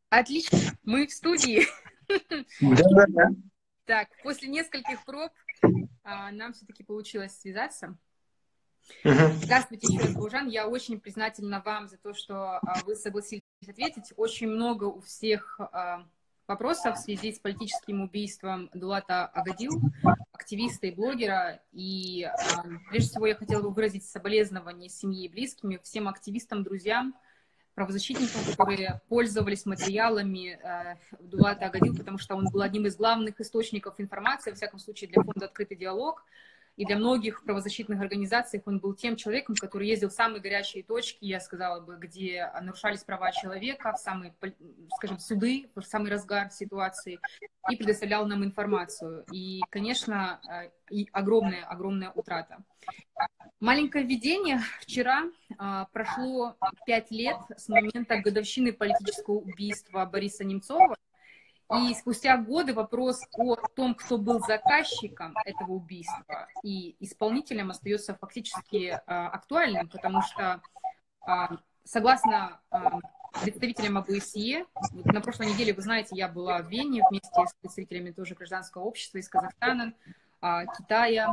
Отлично, мы в студии. Да-да-да. Так, после нескольких проб нам все-таки получилось связаться. Мгм. Здравствуйте еще раз, Баужан. Я очень признательна вам за то, что вы согласились ответить. Очень много у всех вопросов в связи с политическим убийством Дулата Агадил, активиста и блогера. И прежде всего я хотела бы выразить соболезнования семье и близким, всем активистам, друзьям, правозащитникам, которые пользовались материалами Дулата Агадил, потому что он был одним из главных источников информации, во всяком случае, для фонда «Открытый диалог». И для многих правозащитных организаций он был тем человеком, который ездил в самые горячие точки, я сказала бы, где нарушались права человека, в самые, скажем, суды, в самый разгар ситуации, и предоставлял нам информацию. И, конечно, и огромная утрата. Маленькое введение. Вчера прошло 5 лет с момента годовщины политического убийства Бориса Немцова. И спустя годы вопрос о том, кто был заказчиком этого убийства и исполнителем, остается фактически актуальным, потому что, согласно представителям ОБСЕ, на прошлой неделе, вы знаете, я была в Вене вместе с представителями тоже гражданского общества из Казахстана, Китая,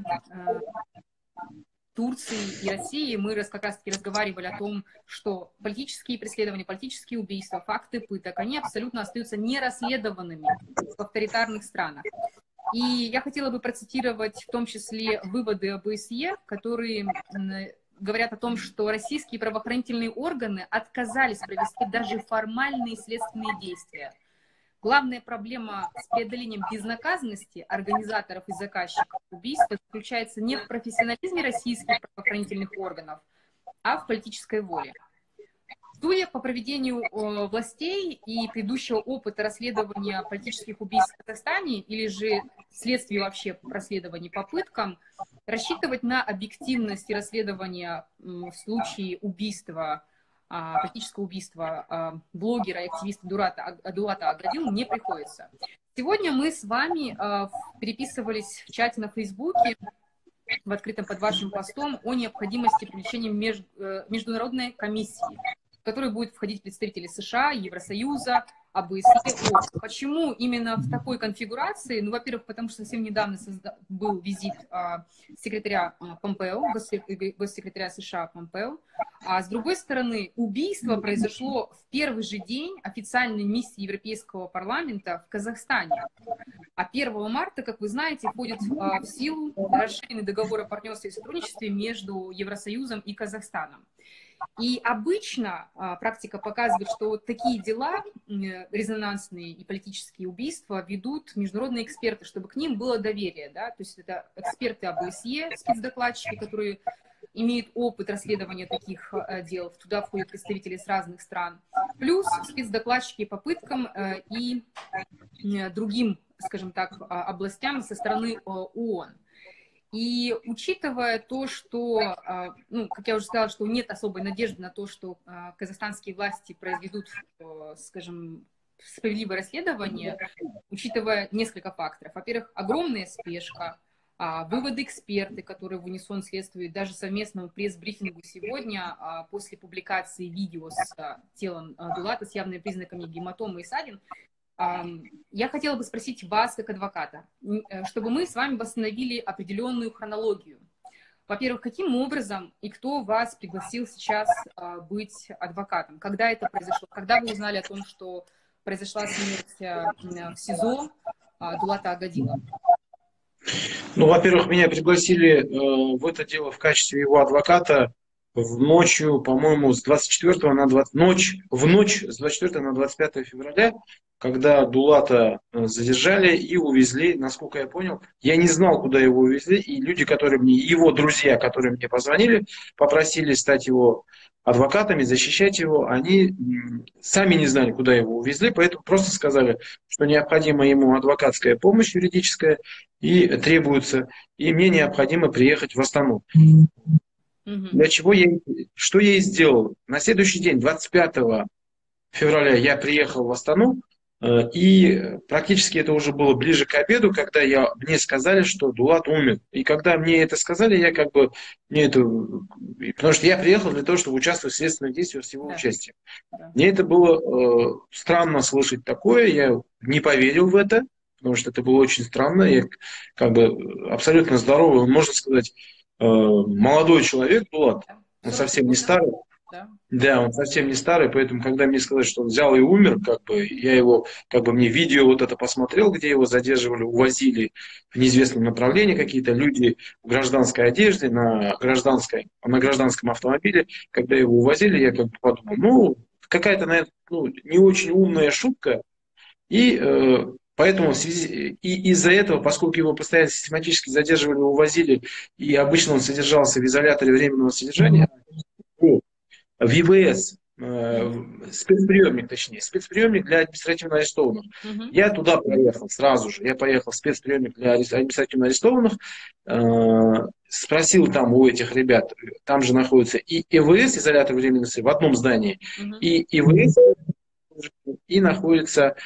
Турции и России. Мы как раз-таки разговаривали о том, что политические преследования, политические убийства, факты пыток, они абсолютно остаются нерасследованными в авторитарных странах. И я хотела бы процитировать в том числе выводы ОБСЕ, которые говорят о том, что российские правоохранительные органы отказались провести даже формальные следственные действия. Главная проблема с преодолением безнаказанности организаторов и заказчиков убийства заключается не в профессионализме российских правоохранительных органов, а в политической воле. Судя по проведению властей и предыдущего опыта расследования политических убийств в Казахстане или же следствия вообще по расследованию попыткам, рассчитывать на объективность расследования в случае убийства, политического убийства блогера и активиста Дулата Агадил не приходится. Сегодня мы с вами переписывались в чате на Фейсбуке, в открытом под вашим постом, о необходимости привлечения международной комиссии, в которую будут входить представители США, Евросоюза, ОБСЕ. Почему именно в такой конфигурации? Ну, во-первых, потому что совсем недавно был визит секретаря Помпео, госсекретаря США Помпео. А с другой стороны, убийство произошло в первый же день официальной миссии Европейского парламента в Казахстане. А 1 марта, как вы знаете, входит в силу расширенный договор о партнерстве и сотрудничестве между Евросоюзом и Казахстаном. И обычно практика показывает, что вот такие дела, резонансные и политические убийства, ведут международные эксперты, чтобы к ним было доверие. Да? То есть это эксперты ОБСЕ, спецдокладчики, которые имеют опыт расследования таких дел. Туда входят представители с разных стран. Плюс спецдокладчики по пыткам и другим, скажем так, областям со стороны ООН. И учитывая то, что, ну, как я уже сказала, что нет особой надежды на то, что казахстанские власти произведут, скажем, справедливое расследование, учитывая несколько факторов. Во-первых, огромная спешка, выводы эксперты, которые в унисон следствуют даже совместному пресс-брифингу сегодня после публикации видео с телом Дулата с явными признаками гематомы и ссадин. Я хотела бы спросить вас, как адвоката, чтобы мы с вами восстановили определенную хронологию. Во-первых, каким образом и кто вас пригласил сейчас быть адвокатом? Когда это произошло? Когда вы узнали о том, что произошла смерть в СИЗО Дулата Агадила? Ну, во-первых, меня пригласили в это дело в качестве его адвоката в ночью, по-моему, с 24 на 20, в ночь с 24 на 25 февраля, когда Дулата задержали и увезли, насколько я понял. Я не знал, куда его увезли, и люди, которые мне, его друзья, которые мне позвонили, попросили стать его адвокатами, защищать его, они сами не знали, куда его увезли, поэтому просто сказали, что необходима ему адвокатская помощь юридическая и требуется, и мне необходимо приехать в Астану. Для чего что я и сделал. На следующий день, 25 февраля, я приехал в Астану, И практически это уже было ближе к обеду, когда мне сказали, что Дулат умер. И когда мне это сказали, я как бы, потому что я приехал для того, чтобы участвовать в следственных действиях с его Да. участием. Да. Мне это было странно слышать такое, я не поверил в это, потому что это было очень странно. Я как бы абсолютно здоровый, можно сказать, молодой человек Дулат, Да. он 43 совсем не года. старый. Да. Да, он совсем не старый, поэтому, когда мне сказали, что он взял и умер, как бы, я его, как бы, мне видео вот это посмотрел, где его задерживали, увозили в неизвестном направлении какие-то люди в гражданской одежде, на гражданском автомобиле. Когда его увозили, я как бы подумал, ну, какая-то, наверное, ну, не очень умная шутка, и поэтому и из-за этого, поскольку его постоянно систематически задерживали, увозили, и обычно он содержался в изоляторе временного содержания, в ЕВС, спецприемник, точнее, спецприемник для административно арестованных. Мгм. Я туда поехал сразу же. Я поехал в спецприемник для административно арестованных, спросил там у этих ребят, там же находится и ЕВС, изолятор временного содержания, в одном здании, Мгм. и ЕВС, и находится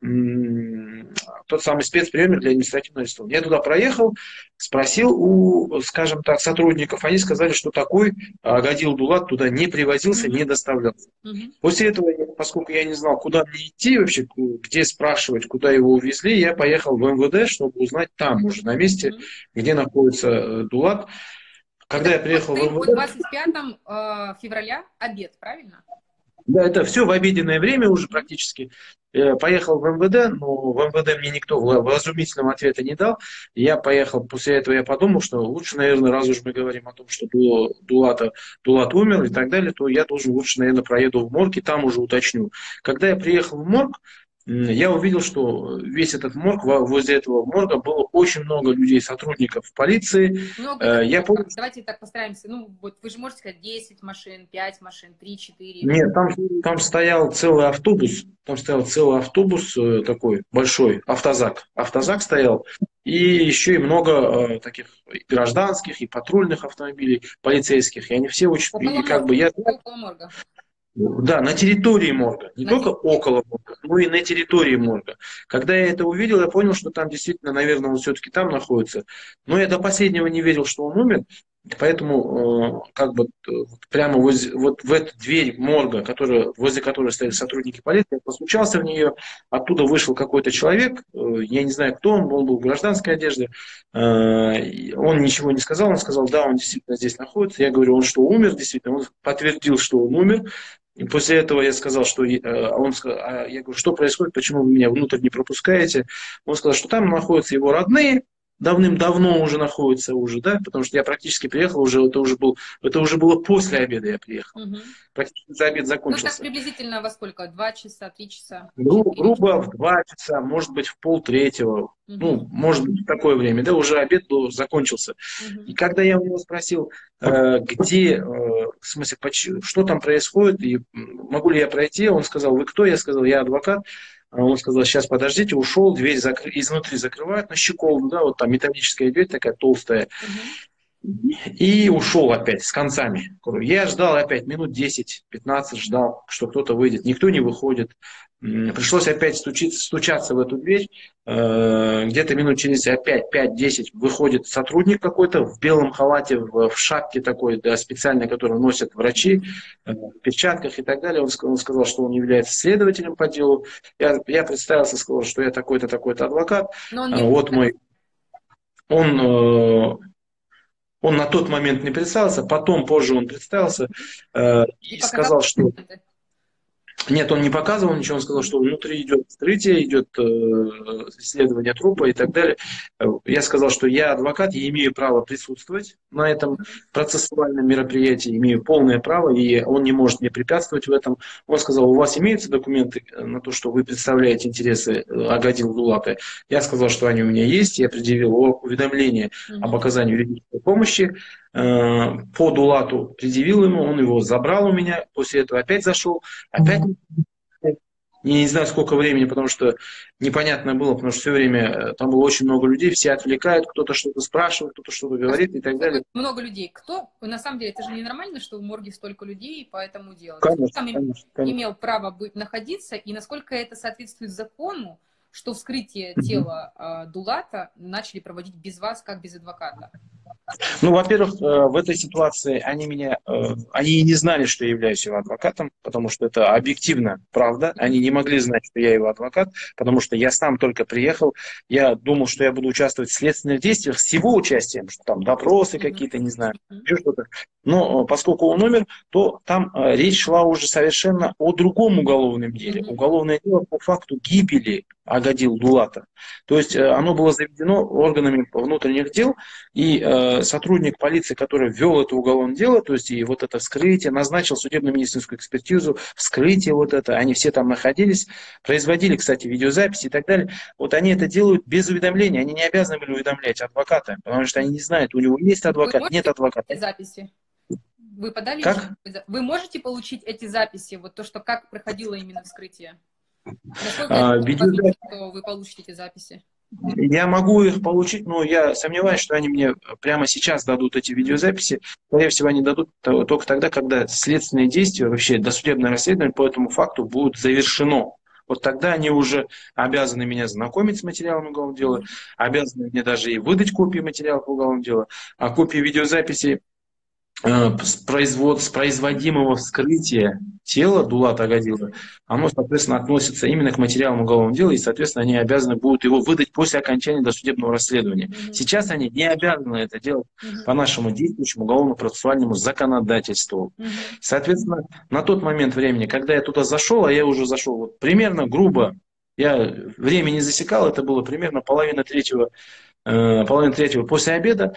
тот самый спецприемник для административного арестования. Я туда проехал, спросил у, скажем так, сотрудников, они сказали, что такой Агадил Дулат туда не привозился, не Мгм. доставлялся. Мгм. После этого, поскольку я не знал, куда мне идти вообще, где спрашивать, куда его увезли, я поехал в МВД, чтобы узнать там уже на месте, Мгм. где находится Дулат. Когда Это я приехал в ты по МВД, 25 февраля обед, правильно? да, это все в обеденное время уже практически. Поехал в МВД, но в МВД мне никто вразумительного ответа не дал. Я поехал, после этого я подумал, что лучше, наверное, раз уж мы говорим о том, что Дулат умер и так далее, то я должен лучше, наверное, проеду в морг и там уже уточню. Когда я приехал в морг, я увидел, что весь этот морг, возле этого морга было очень много людей, сотрудников полиции. Много это Я сколько? помню, Давайте так постараемся. Ну, вот вы же можете сказать 10 машин, 5 машин, 3, 4. нет, там стоял целый автобус, такой большой, автозак стоял, и еще и много таких и гражданских, и патрульных автомобилей, полицейских, и они все очень, Около и как бы морга. я, Около морга. да, на территории морга, не На только территории. около морга, но и на территории морга. Когда я это увидел, я понял, что там действительно, наверное, он все-таки там находится, но я до последнего не верил, что он умер. Поэтому прямо вот в эту дверь морга, возле которой стояли сотрудники полиции, я постучался в нее, оттуда вышел какой-то человек, я не знаю, кто он был в гражданской одежде, он ничего не сказал, он сказал, да, он действительно здесь находится. Я говорю, он что, умер действительно? Он подтвердил, что он умер. И после этого я сказал, что я говорю, что происходит, почему вы меня внутрь не пропускаете? Он сказал, что там находятся его родные, давным-давно уже находятся уже, да, потому что я практически приехал уже, это уже было после обеда я приехал. Мгм. Практически обед Ну, так закончился. приблизительно во сколько? 2 часа, 3 часа, 4 Грубо часа? в 2 часа, может быть, в полтретьего, Мгм. ну, может быть, в такое время, да, уже обед был, закончился. И Мгм. когда я у него спросил, в смысле, что там происходит, и могу ли я пройти, он сказал, вы кто? Я сказал, я адвокат. Он сказал, сейчас подождите, ушел, дверь изнутри закрывают на щеколду, да, вот там металлическая дверь такая толстая, Мгм. и ушел опять с концами. Я ждал опять минут 10-15, ждал, что кто-то выйдет. Никто не выходит. Пришлось опять стучаться в эту дверь. Где-то минут через опять 5-10 выходит сотрудник какой-то в белом халате, в шапке такой, да, специальной, которую носят врачи, в перчатках и так далее. Он сказал, что он является следователем по делу. Я представился, сказал, что я такой-то, такой-то адвокат. Но он не Вот представился. мой... Он на тот момент не представился, потом, позже он представился И и показал сказал, что документы. нет, он не показывал ничего, он сказал, что внутри идет вскрытие, идет исследование трупа и так далее. Я сказал, что я адвокат, я имею право присутствовать на этом процессуальном мероприятии, имею полное право, и он не может мне препятствовать в этом. Он сказал, у вас имеются документы на то, что вы представляете интересы Агадил Дулата? Я сказал, что они у меня есть, я предъявил уведомление об Мгм. оказании юридической помощи по Дулату, предъявил ему, он его забрал у меня, после этого опять зашел, опять не знаю, сколько времени, потому что непонятно было, потому что все время там было очень много людей, все отвлекают, кто-то что-то спрашивает, кто-то что-то говорит и так далее. Много людей. Кто? На самом деле, это же ненормально, что в морге столько людей по этому делу. Кто Конечно, там конечно, конечно. имел право находиться, и насколько это соответствует закону, что вскрытие тела Дулата начали проводить без вас, как без адвоката? Ну, во-первых, в этой ситуации они и не знали, что я являюсь его адвокатом, потому что это объективно правда. Они не могли знать, что я его адвокат, потому что я сам только приехал. Я думал, что я буду участвовать в следственных действиях с его участием, что там допросы какие-то, не знаю, еще что-то. Но поскольку он умер, то там речь шла уже совершенно о другом уголовном деле. Уголовное дело по факту гибели Агадил Дулата. То есть оно было заведено органами внутренних дел, и сотрудник полиции, который ввел это уголовное дело, то есть и вот это вскрытие, назначил судебно-медицинскую экспертизу, вскрытие вот это, они все там находились, производили, кстати, видеозаписи и так далее. Вот они это делают без уведомления, они не обязаны были уведомлять адвоката, потому что они не знают, у него есть адвокат, нет адвоката. Записи? Вы подали? Как? Вы можете получить эти записи, вот то, что как проходило именно вскрытие? Насколько что вы получите эти записи? Я могу их получить, но я сомневаюсь, что они мне прямо сейчас дадут эти видеозаписи. Скорее всего, они дадут только тогда, когда следственные действия, вообще досудебное расследование по этому факту будет завершено. Вот тогда они уже обязаны меня знакомить с материалом уголовного дела, обязаны мне даже и выдать копии материалов уголовного дела, а копии видеозаписи с производимого вскрытия тела Дулата Агадила, оно, соответственно, относится именно к материалам уголовного дела, и, соответственно, они обязаны будут его выдать после окончания досудебного расследования. Сейчас они не обязаны это делать по нашему действующему уголовно-процессуальному законодательству. Соответственно, на тот момент времени, когда я туда зашел, а я уже зашел вот, примерно грубо, я время не засекал, это было примерно половина третьего после обеда.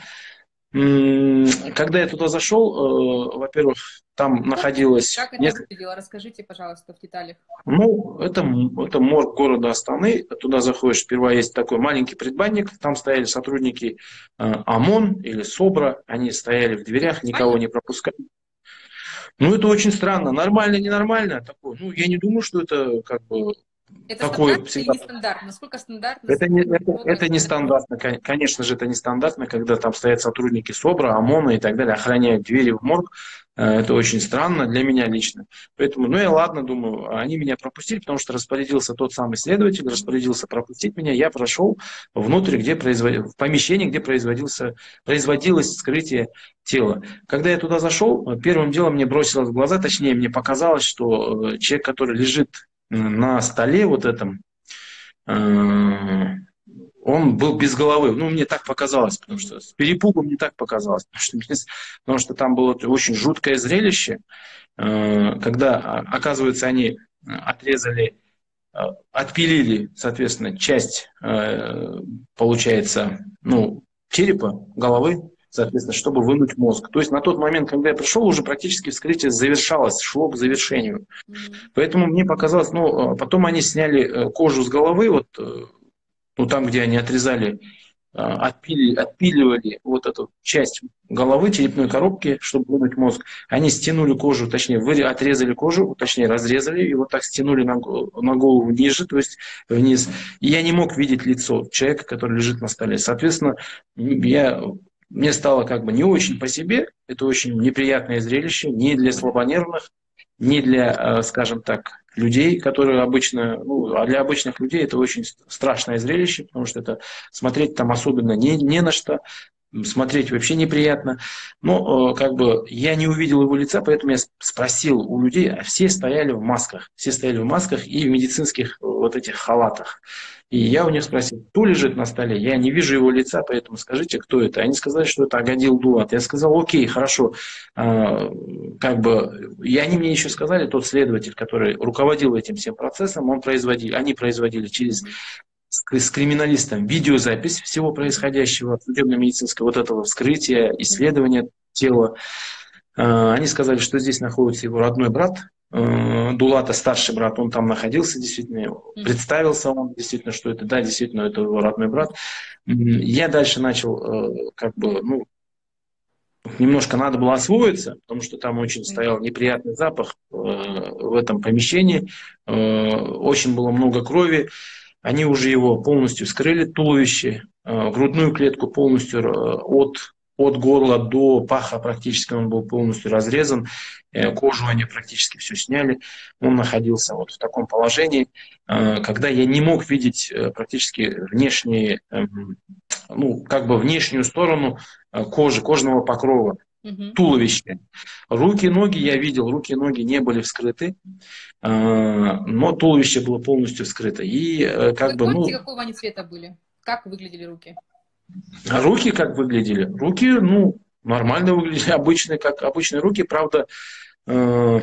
Когда я туда зашел, во-первых, там находилось... Как это выглядело? Расскажите, пожалуйста, в деталях. Ну, это морг города Астаны. Туда заходишь, сперва есть такой маленький предбанник, там стояли сотрудники ОМОН или СОБРа, они стояли в дверях, никого не пропускали. Ну, это очень странно. Нормально, ненормально такое. Ну, я не думаю, что это как бы... Это стандартно или нестандартно? Насколько стандартно? Это не стандартно, конечно же, это не стандартно, когда там стоят сотрудники СОБРа, ОМОНа и так далее, охраняют двери в морг. Это очень странно для меня лично. Поэтому, ну я ладно, думаю, они меня пропустили, потому что распорядился тот самый следователь, распорядился пропустить меня. Я прошел внутрь, в помещение, где производилось вскрытие тела. Когда я туда зашел, первым делом мне бросилось в глаза, точнее мне показалось, что человек, который лежит на столе вот этом, он был без головы. Ну, мне так показалось, потому что с перепугу мне так показалось. Потому что там было очень жуткое зрелище, когда, оказывается, они отпилили, соответственно, часть, получается, ну, черепа, головы, соответственно, чтобы вынуть мозг. То есть на тот момент, когда я пришел, уже практически вскрытие завершалось, шло к завершению. Поэтому мне показалось, ну, потом они сняли кожу с головы, вот, ну, там, где они отрезали, отпиливали вот эту часть головы, черепной коробки, чтобы вынуть мозг. Они стянули кожу, точнее, отрезали кожу, точнее, разрезали, и вот так стянули на голову ниже, то есть вниз. И я не мог видеть лицо человека, который лежит на столе. Соответственно, мне стало как бы не очень по себе, это очень неприятное зрелище, не для слабонервных, не для, скажем так, людей, которые обычно, ну, а для обычных людей это очень страшное зрелище, потому что это смотреть там особенно не на что, смотреть вообще неприятно. Но как бы я не увидел его лица, поэтому я спросил у людей, а все стояли в масках и в медицинских вот этих халатах. И я у них спросил, кто лежит на столе? Я не вижу его лица, поэтому скажите, кто это? Они сказали, что это Агадил Дулат. Я сказал, окей, хорошо. Как бы, и они мне еще сказали, тот следователь, который руководил этим всем процессом, они производили с криминалистом видеозапись всего происходящего, судебно-медицинского вот этого вскрытия, исследования тела. Они сказали, что здесь находится его родной брат, Дулата, старший брат, он там находился действительно, представился он действительно, что это, да, действительно, это его родной брат. Я дальше начал, как бы, ну, немножко надо было освоиться, потому что там очень стоял неприятный запах в этом помещении, очень было много крови. Они уже его полностью вскрыли, туловище, грудную клетку полностью от горла до паха практически он был полностью разрезан, кожу они практически все сняли. Он находился вот в таком положении, когда я не мог видеть практически внешние, ну, как бы внешнюю сторону кожи, кожного покрова, туловище. Руки, ноги я видел, руки и ноги не были вскрыты, но туловище было полностью вскрыто. И как Вы бы, помните, ну, какого они цвета были? Как выглядели руки? руки как выглядели? Руки, ну, нормально выглядели, обычные, как обычные руки, правда. На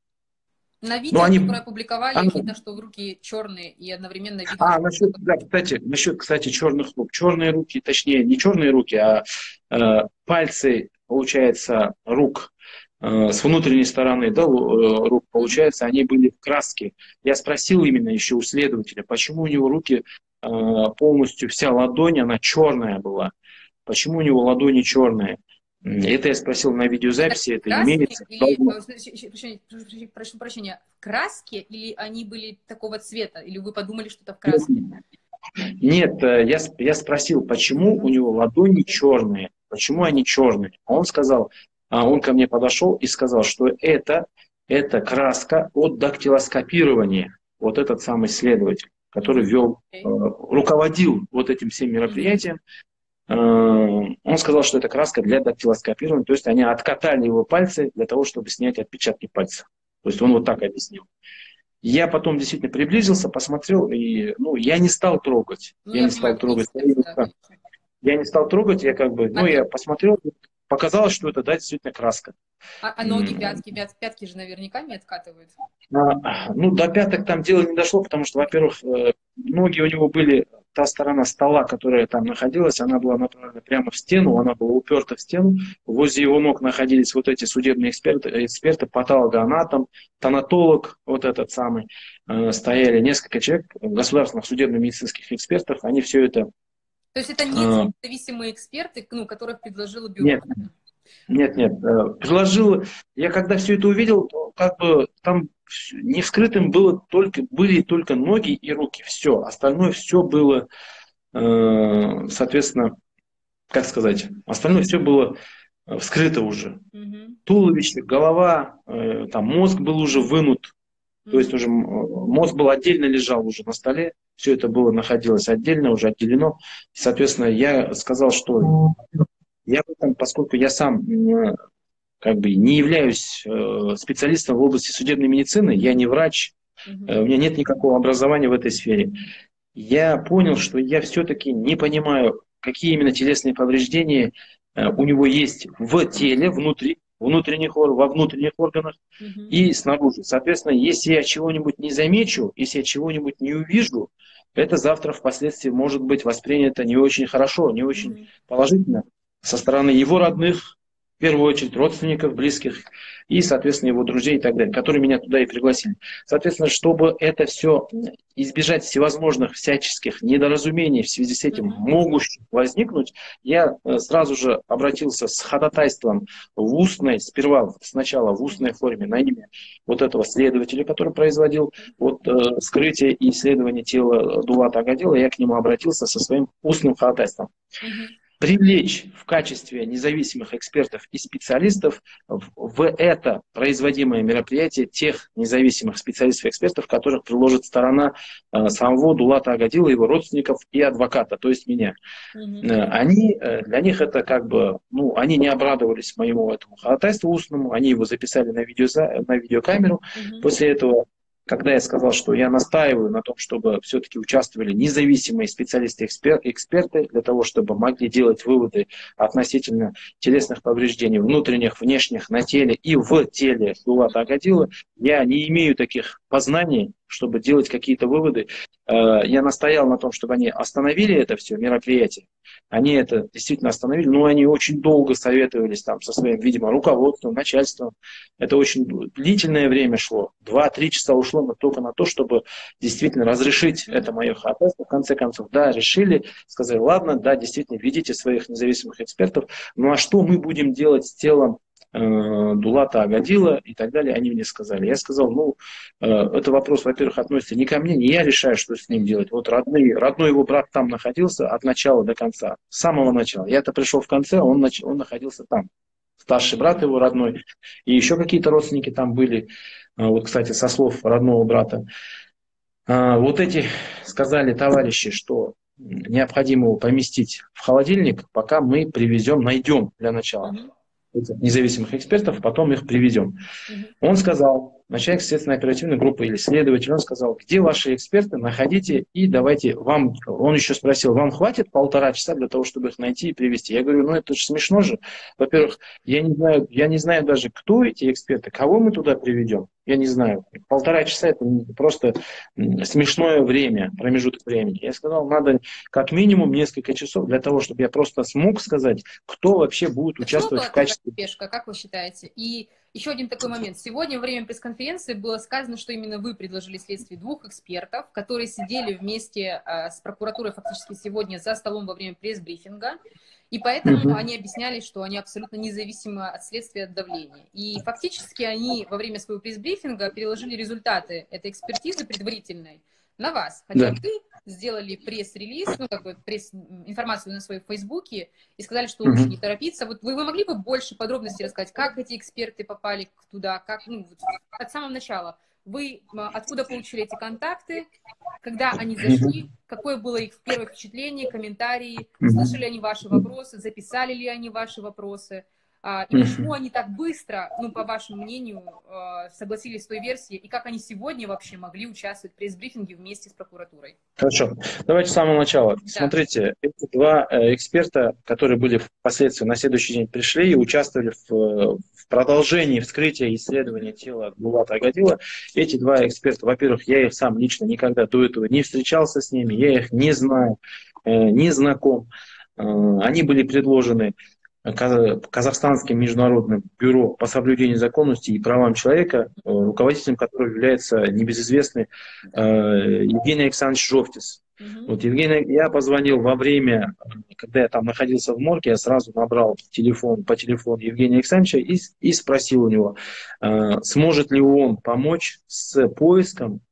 Ну, видео, они... которое опубликовали, видно, что руки черные и одновременно видно, что... насчет, да, кстати, черных рук. Черные руки, точнее, не черные руки, а пальцы, получается, рук с внутренней стороны, да, рук, получается, они были в краске. Я спросил именно еще у следователя, почему у него руки полностью, вся ладонь, она черная была. Почему у него ладони черные? Это я спросил на видеозаписи, это имеется. Или, прошу прощения, в краске или они были такого цвета? Или вы подумали, что это в краске? Нет, я спросил, почему у него ладони черные, почему они черные. Он сказал, он ко мне подошел и сказал, что это краска от дактилоскопирования. Вот этот самый следователь, который руководил вот этим всем мероприятием, он сказал, что это краска для дактилоскопирования, то есть они откатали его пальцы для того, чтобы снять отпечатки пальцев. То есть он вот так объяснил. Я потом действительно приблизился, посмотрел, и ну, я не стал трогать. Я не стал трогать, я как бы, ну, я посмотрел, показалось, что это, да, действительно краска. А ноги, пятки же наверняка не откатывают? Ну, до пяток там дело не дошло, потому что, во-первых, ноги у него были, та сторона стола, которая там находилась, она была направлена прямо в стену, она была уперта в стену. Возле его ног находились вот эти судебные эксперты, патологоанатом, тонатолог, вот этот самый, стояли несколько человек, государственных судебно-медицинских экспертов, они все это... То есть это не независимые эксперты, ну, которых предложило бюро? Нет, предложил. Я когда все это увидел, то как бы там не вскрытым были только ноги и руки. Все. Остальное все было, соответственно, как сказать, остальное все было вскрыто уже. Туловище, голова, там мозг был уже вынут. То есть уже мозг был отдельно лежал уже на столе. Все это было находилось отдельно, уже отделено. Соответственно, я сказал, что я в этом, поскольку я сам как бы не являюсь специалистом в области судебной медицины, я не врач, у меня нет никакого образования в этой сфере. Я понял, что я все-таки не понимаю, какие именно телесные повреждения у него есть в теле, во внутренних органах и снаружи. Соответственно, если я чего-нибудь не замечу, если я чего-нибудь не увижу, это завтра впоследствии может быть воспринято не очень хорошо, не очень положительно со стороны его родных, в первую очередь родственников, близких и, соответственно, его друзей и так далее, которые меня туда и пригласили. Соответственно, чтобы это все избежать всевозможных всяческих недоразумений в связи с этим могущих возникнуть, я сразу же обратился с ходатайством в устной, сначала в устной форме на имя вот этого следователя, который производил вот, вскрытие и исследование тела Дулата Агадила, я к нему обратился со своим устным ходатайством. Привлечь в качестве независимых экспертов и специалистов в это производимое мероприятие тех независимых специалистов и экспертов, которых приложит сторона самого Дулата Агадила, его родственников и адвоката, то есть меня. Для них это как бы, ну, они не обрадовались моему этому ходатайству устному, они его записали на видеокамеру. После этого, когда я сказал, что я настаиваю на том, чтобы все-таки участвовали независимые специалисты, эксперты, для того, чтобы могли делать выводы относительно телесных повреждений, внутренних, внешних, на теле и в теле Дулата Агадила, я не имею таких познаний, чтобы делать какие-то выводы. Я настоял на том, чтобы они остановили это все мероприятие. Они это действительно остановили, но они очень долго советовались там со своим, видимо, руководством, начальством. Это очень длительное время шло. 2-3 часа ушло только на то, чтобы действительно разрешить это мое ходатайство. В конце концов, да, решили, сказали, ладно, да, действительно, ведите своих независимых экспертов. Ну а что мы будем делать с телом Дулата Агадила и так далее, они мне сказали. Я сказал, ну, это вопрос, во-первых, относится не ко мне, не я решаю, что с ним делать. Вот родной его брат там находился от начала до конца, с самого начала. Я-то пришел в конце, он находился там. Старший брат его родной, и еще какие-то родственники там были. Вот, кстати, со слов родного брата. Вот эти сказали товарищи, что необходимо его поместить в холодильник, пока мы привезем, найдем для начала независимых экспертов, потом их привезем. Он сказал, начальник следственной оперативной группы или следователь, он сказал, где ваши эксперты, находите и давайте вам, он еще спросил, вам хватит 1,5 часа для того, чтобы их найти и привезти? Я говорю, ну это же смешно же. Во-первых, я не знаю даже, кто эти эксперты, кого мы туда приведем. Я не знаю. 1,5 часа это просто смешное время, промежуток времени. Я сказал, надо как минимум несколько часов для того, чтобы я просто смог сказать, кто вообще будет участвовать в качестве... Спешка, как вы считаете? И еще один такой момент. Сегодня во время пресс-конференции было сказано, что именно вы предложили следствию 2 экспертов, которые сидели вместе с прокуратурой фактически сегодня за столом во время пресс-брифинга. И поэтому они объясняли, что они абсолютно независимы от следствия, от давления. И фактически они во время своего пресс-брифинга переложили результаты этой экспертизы предварительной на вас. Хотя вы сделали пресс-релиз, ну, как бы информацию на своем фейсбуке и сказали, что лучше не торопиться. Вот вы могли бы больше подробностей рассказать, как эти эксперты попали туда, как, ну, от самого начала. Вы откуда получили эти контакты, когда они зашли, какое было их первое впечатление, комментарии, слышали они ваши вопросы, записали ли они ваши вопросы, и почему они так быстро, ну, по вашему мнению, согласились с той версией, и как они сегодня вообще могли участвовать в пресс-брифинге вместе с прокуратурой? Хорошо. Давайте с самого начала. Да. Смотрите, эти 2 эксперта, которые были впоследствии на следующий день пришли и участвовали в продолжении вскрытия и исследования тела Дулата Агадила, эти 2 эксперта, во-первых, я их сам лично никогда до этого не встречался с ними, я их не знаю, не знаком. Они были предложены Казахстанским международным бюро по соблюдению законности и правам человека, руководителем которого является небезызвестный Евгений Александрович Жовтис. Вот Евгений, я позвонил во время, когда я там находился в морге, я сразу набрал по телефону Евгения Александровича и спросил у него, сможет ли он помочь с поиском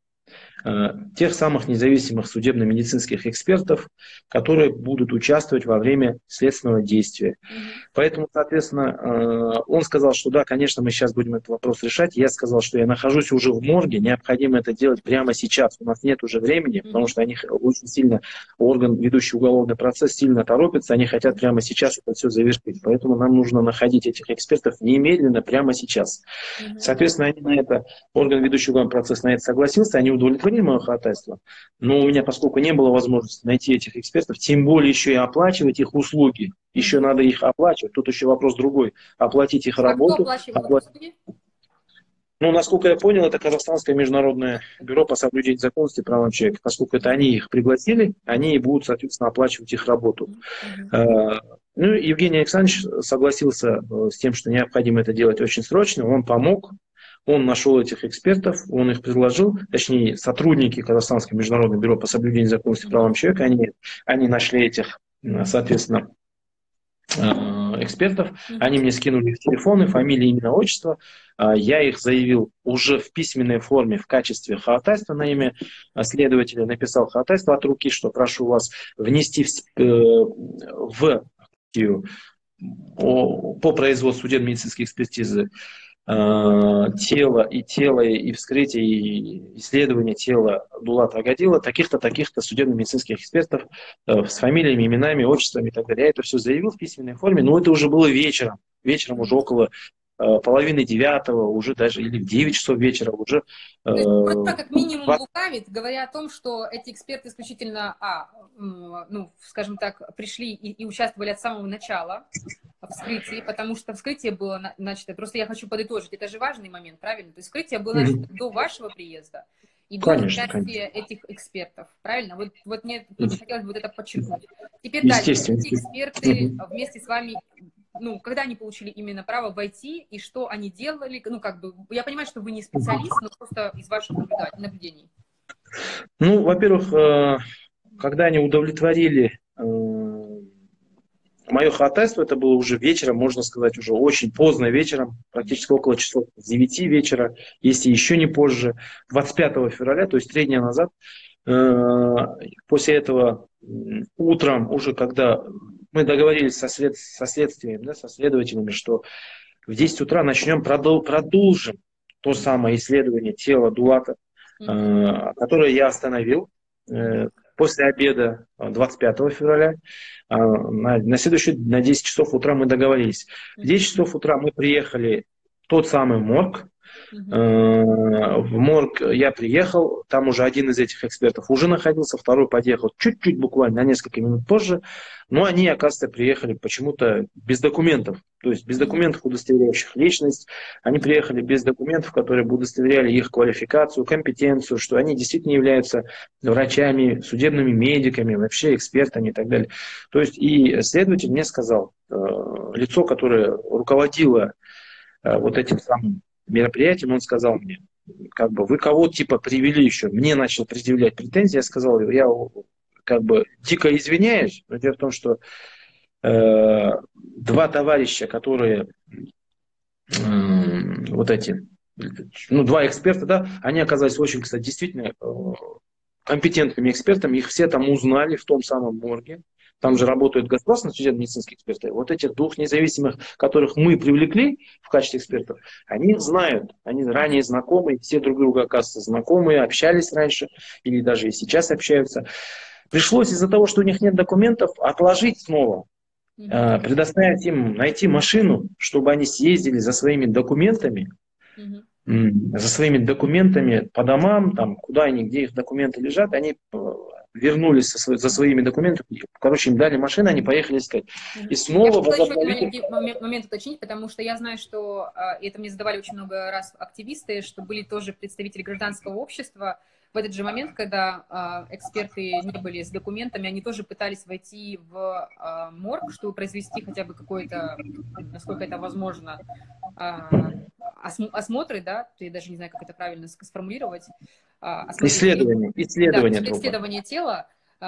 тех самых независимых судебно-медицинских экспертов, которые будут участвовать во время следственного действия. Поэтому, соответственно, он сказал, что да, конечно, мы сейчас будем этот вопрос решать. Я сказал, что я нахожусь уже в морге, необходимо это делать прямо сейчас. У нас нет уже времени, потому что они очень сильно, орган, ведущий уголовный процесс, сильно торопится, они хотят прямо сейчас это все завершить. Поэтому нам нужно находить этих экспертов немедленно, прямо сейчас. Соответственно, они на это, орган, ведущий уголовный процесс, на это согласился, они удовлетворили мое ходатайство, но у меня, поскольку не было возможности найти этих экспертов, тем более еще и оплачивать их услуги, еще надо их оплачивать, тут еще вопрос другой, оплатить их работу. Ну, насколько я понял, это Казахстанское международное бюро по соблюдению законности и правам человека. Поскольку это они их пригласили, они и будут, соответственно, оплачивать их работу. Ну, Евгений Александрович согласился с тем, что необходимо это делать очень срочно, он помог. Он нашел этих экспертов, он их предложил, точнее, сотрудники Казахстанского международного бюро по соблюдению законности и правам человека, они нашли этих, соответственно, экспертов, они мне скинули их телефоны, фамилии, имя, отчество, я их заявил уже в письменной форме в качестве ходатайства на имя следователя, написал ходатайство от руки, что прошу вас внести по производству судебно-медицинской экспертизы тело и вскрытие и исследование тела Дулата Агадила, таких-то судебно-медицинских экспертов с фамилиями, именами, отчествами и так далее. Я это все заявил в письменной форме, но это уже было вечером уже около 8:30, уже даже или в 9 часов вечера уже. То есть, как минимум лукавит, говоря о том, что эти эксперты исключительно, ну, скажем так, пришли и участвовали от самого начала в вскрытии, потому что вскрытие было начато, просто я хочу подытожить, это же важный момент, правильно? То есть вскрытие было начато до вашего приезда, и до Конечно, участия конечно. этих экспертов. Правильно? Вот мне очень хотелось бы вот это подчеркнуть. Теперь дальше. Естественно. Эти эксперты вместе с вами, ну, когда они получили именно право войти, и что они делали, ну, как бы, я понимаю, что вы не специалист, но просто из ваших наблюдений. Ну, во-первых, когда они удовлетворили мое ходатайство, это было уже вечером, можно сказать, уже очень поздно вечером, практически около часов 9 вечера, если еще не позже, 25 февраля, то есть 3 дня назад. После этого утром, уже когда мы договорились со следствием, да, со следователями, что в 10 утра продолжим то самое исследование тела Дулата, которое я остановил после обеда 25 февраля. На следующий, на 10 часов утра мы договорились. В 10 часов утра мы приехали в тот самый морг. В морг я приехал, там уже один из этих экспертов уже находился, второй подъехал чуть-чуть, буквально на несколько минут позже, но они, оказывается, приехали почему-то без документов, то есть без документов, удостоверяющих личность. Они приехали без документов, которые бы удостоверяли их квалификацию, компетенцию, что они действительно являются врачами, судебными медиками, вообще экспертами и так далее. То есть и следователь мне сказал, лицо, которое руководило вот этим самым мероприятием, он сказал мне, как бы, вы кого типа привели еще? Мне начал предъявлять претензии, я сказал, я как бы дико извиняюсь, но дело в том, что два товарища, которые вот эти, ну, два эксперта, да, они оказались очень, кстати, действительно компетентными экспертами, их все там узнали в том самом морге. Там же работают государственные судебно-медицинские эксперты. Вот этих двух независимых, которых мы привлекли в качестве экспертов, они их знают, они ранее знакомы, все друг друга, оказывается, знакомые, общались раньше или даже и сейчас общаются. Пришлось из-за того, что у них нет документов, отложить снова, предоставить им найти машину, чтобы они съездили за своими документами, по домам, там, куда они, где их документы лежат, они вернулись за своими документами, короче, им дали машину, они поехали искать. И снова возобновили... Я хочу момент уточнить, потому что я знаю, что, это мне задавали очень много раз активисты, что были тоже представители гражданского общества. В этот же момент, когда эксперты не были с документами, они тоже пытались войти в морг, чтобы произвести хотя бы какое-то, насколько это возможно, осмотры, да, я даже не знаю, как это правильно сформулировать. Исследование тела,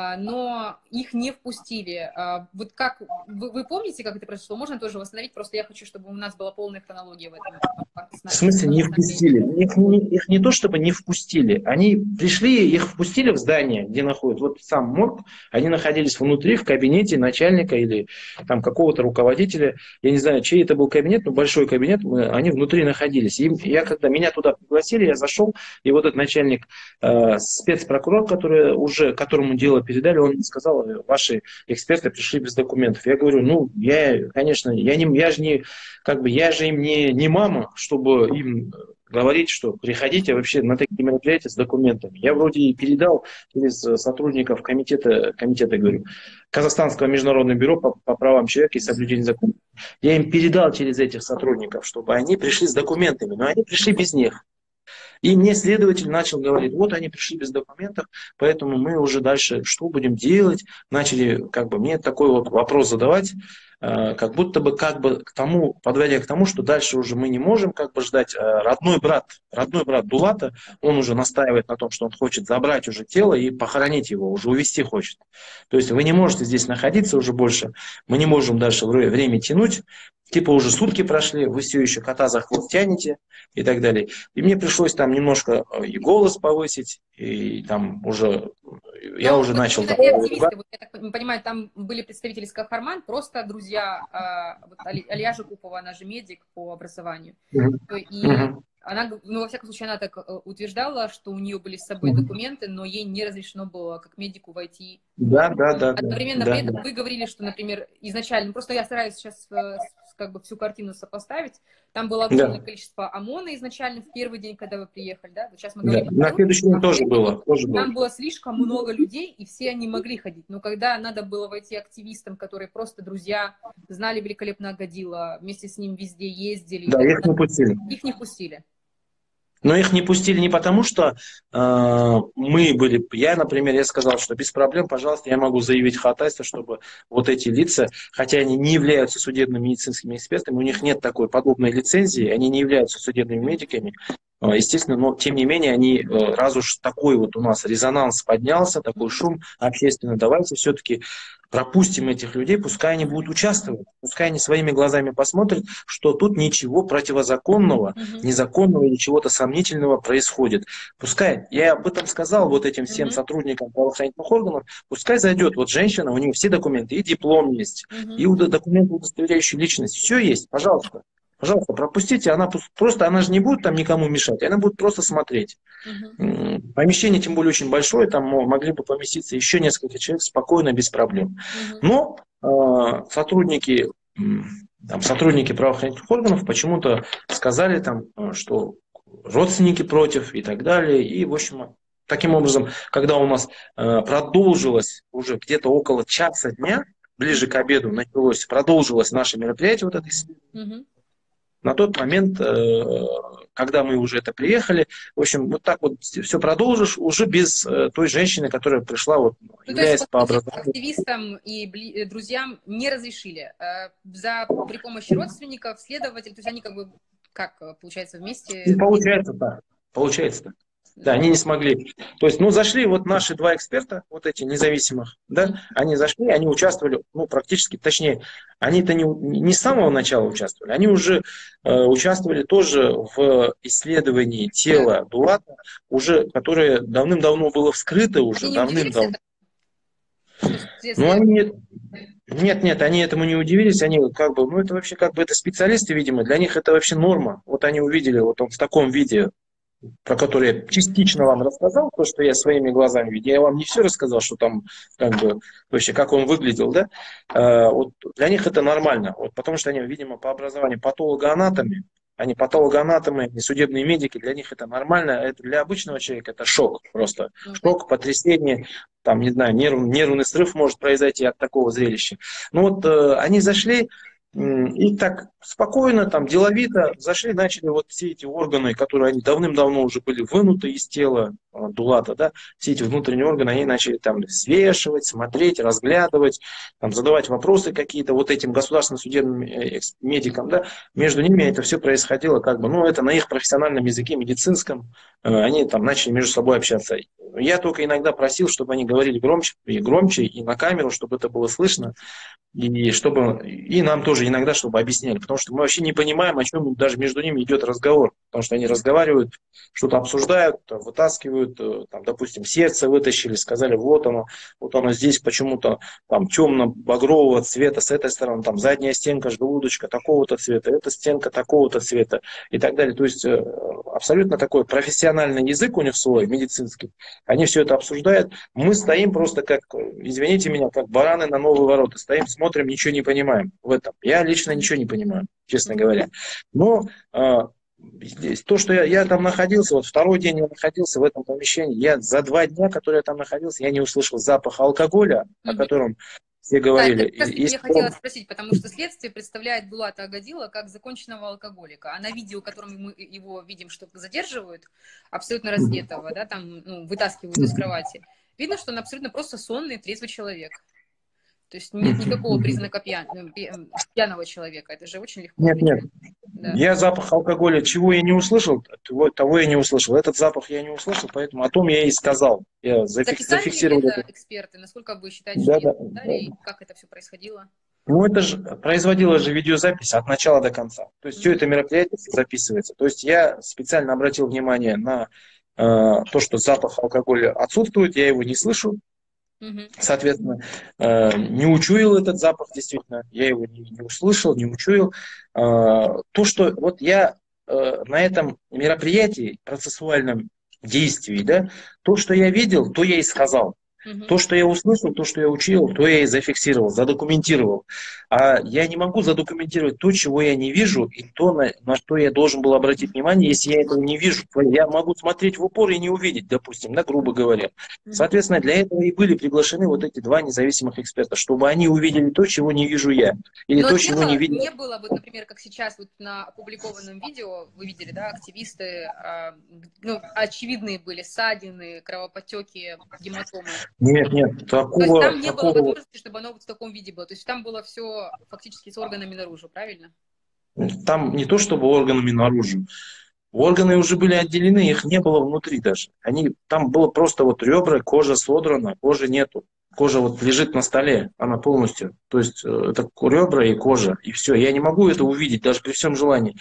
но их не впустили. Вот как, вы помните, как это произошло? Можно тоже восстановить, просто я хочу, чтобы у нас была полная хронология в этом. В смысле не впустили? Их не то, чтобы не впустили. Они пришли, их впустили в здание, где находится вот сам морг. Они находились внутри, в кабинете начальника или там какого-то руководителя. Я не знаю, чей это был кабинет, но большой кабинет. Они внутри находились. И я, когда меня туда пригласили, я зашел, и вот этот начальник, спецпрокурор, которому дело передали, он сказал, ваши эксперты пришли без документов. Я говорю, ну, конечно, я же им не мама, чтобы им говорить, что приходите вообще на такие мероприятия с документами. Я вроде и передал через сотрудников комитета, говорю, Казахстанского международного бюро по правам человека и соблюдению закона. Я им передал через этих сотрудников, чтобы они пришли с документами, но они пришли без них. И мне следователь начал говорить, вот они пришли без документов, поэтому мы уже дальше что будем делать? Начали мне такой вот вопрос задавать, как будто бы подводя к тому, что дальше уже мы не можем ждать. Родной брат Дулата, он уже настаивает на том, что он хочет забрать уже тело и похоронить его, уже увезти хочет. То есть вы не можете здесь находиться уже больше, мы не можем дальше время тянуть. Типа уже сутки прошли, вы все еще кота за хвост тянете и так далее. И мне пришлось там немножко и голос повысить, и там уже я уже начал... Активисты, вот, я так понимаю, там были представители Скахарман, просто друзья Алия Жакупова, она же медик по образованию. И она, во всяком случае, она так утверждала, что у нее были с собой документы, но ей не разрешено было как медику войти. Да. Одновременно при этом вы говорили, что, например, изначально, просто я стараюсь сейчас всю картину сопоставить, там было огромное количество ОМОНа изначально в первый день, когда вы приехали, да? Сейчас мы говорим, на следующий день тоже было. Там было слишком много людей, и все они могли ходить. Но когда надо было войти активистам, которые просто друзья, знали великолепно Агадила, вместе с ним везде ездили. Да, их не пустили. Их не пустили. Но их не пустили не потому, что мы были, я, например, я сказал, что без проблем, пожалуйста, я могу заявить ходатайство, чтобы вот эти лица, хотя они не являются судебными медицинскими экспертами, у них нет такой подобной лицензии, они не являются судебными медиками, естественно, но тем не менее, они, раз уж такой вот у нас резонанс поднялся, такой шум общественный, давайте все-таки пропустим этих людей, пускай они будут участвовать, пускай они своими глазами посмотрят, что тут ничего противозаконного, незаконного или чего-то сомнительного происходит. Пускай, я об этом сказал вот этим всем сотрудникам правоохранительных органов, пускай зайдет вот женщина, у нее все документы, и диплом есть, и документы, удостоверяющие личность, все есть, пожалуйста. Пожалуйста, пропустите, она просто, она же не будет там никому мешать, она будет просто смотреть. Помещение, тем более, очень большое, там могли бы поместиться еще несколько человек спокойно, без проблем. Но сотрудники правоохранительных органов почему-то сказали там, что родственники против и так далее. И, в общем, таким образом, когда у нас продолжилось уже где-то около часа дня, ближе к обеду продолжилось наше мероприятие, вот это исследование, на тот момент, когда мы уже это приехали, в общем, вот так вот все продолжишь уже без той женщины, которая пришла, вот, являясь по образованию. Активистам и друзьям не разрешили при помощи родственников, следователей, то есть они как получается вместе? Получается так, получается так. Да, они не смогли. То есть, зашли вот наши два эксперта, вот эти независимых, да, они зашли, они участвовали, практически, точнее, они-то не с самого начала участвовали, они уже участвовали тоже в исследовании тела Дулата, уже, которое давным-давно было вскрыто уже, давным-давно. Нет, они этому не удивились, они это вообще это специалисты, видимо, для них это вообще норма. Вот они увидели, вот он в таком виде, про который я частично вам рассказал, то, что я своими глазами видел. Я вам не все рассказал, что там, вообще, как он выглядел, да. Вот для них это нормально, вот, потому что они, видимо, по образованию патологоанатомы, они патологоанатомы, не судебные медики, для них это нормально, это для обычного человека это шок просто. Шок, потрясение, там, не знаю, нервный срыв может произойти от такого зрелища. Они зашли, и так спокойно, там, деловито зашли, начали вот все эти органы, которые они давным-давно уже были вынуты из тела Дулата, да, все эти внутренние органы, они начали там свешивать, смотреть, разглядывать, там, задавать вопросы какие-то вот этим государственным судебным медикам, да, между ними это все происходило это на их профессиональном языке, медицинском, они там начали между собой общаться. Я только иногда просил, чтобы они говорили громче и на камеру, чтобы это было слышно, и нам тоже иногда, чтобы объясняли, потому что мы вообще не понимаем, о чем даже между ними идет разговор, потому что они разговаривают, что-то обсуждают, вытаскивают, там, допустим, сердце вытащили, сказали, вот оно здесь почему-то там темно-багрового цвета, с этой стороны, там задняя стенка желудочка такого-то цвета, эта стенка такого-то цвета и так далее. То есть абсолютно такой профессиональный язык у них свой, медицинский, они все это обсуждают, мы стоим просто извините меня, как бараны на новые ворота, стоим, смотрим, ничего не понимаем в этом. Я лично ничего не понимаю, честно говоря. Но то, что я там находился, вот второй день я находился в этом помещении, я за 2 дня, которые я там находился, я не услышал запаха алкоголя, о котором все говорили. Да, я хотела спросить, потому что следствие представляет Дулата Агадила как законченного алкоголика, а на видео, которым мы его видим, что задерживают, абсолютно раздетого, да, там, вытаскивают из кровати, видно, что он абсолютно просто сонный, трезвый человек. То есть нет никакого признака пьяного человека. Это же очень легко. Нет. Да. Я запах алкоголя, чего я не услышал, того я не услышал. Этот запах я не услышал, поэтому о том я и сказал. Я зафиксировал это. Эксперты, насколько вы считаете, что и как это все происходило? Это же производилась же видеозапись от начала до конца. То есть все это мероприятие записывается. То есть я специально обратил внимание на то, что запах алкоголя отсутствует, я его не слышу. Соответственно, не учуял этот запах, действительно, я его не услышал, не учуял. То, что вот я на этом мероприятии, процессуальном действии, да, то, что я видел, то я и сказал. То, что я услышал, то, что я учил, то я и зафиксировал, задокументировал. А я не могу задокументировать то, чего я не вижу, и то, на что я должен был обратить внимание, если я этого не вижу. Я могу смотреть в упор и не увидеть, допустим, да, грубо говоря. Соответственно, для этого и были приглашены вот эти два независимых эксперта, чтобы они увидели то, чего не вижу я. Или Но то, чего не видел. не было, вот, например, как сейчас вот на опубликованном видео, вы видели, да, активисты, ну, очевидные были ссадины, кровоподтеки, гематомы. Нет, То есть такого... там не было возможности, чтобы оно вот в таком виде было. То есть там было все фактически с органами наружу, правильно? Там не то, чтобы органами наружу. Органы уже были отделены, их не было внутри даже. Там было просто вот ребра, кожа содрана, кожи нету. Кожа вот лежит на столе, она полностью. То есть это ребра и кожа, и все. Я не могу это увидеть даже при всем желании.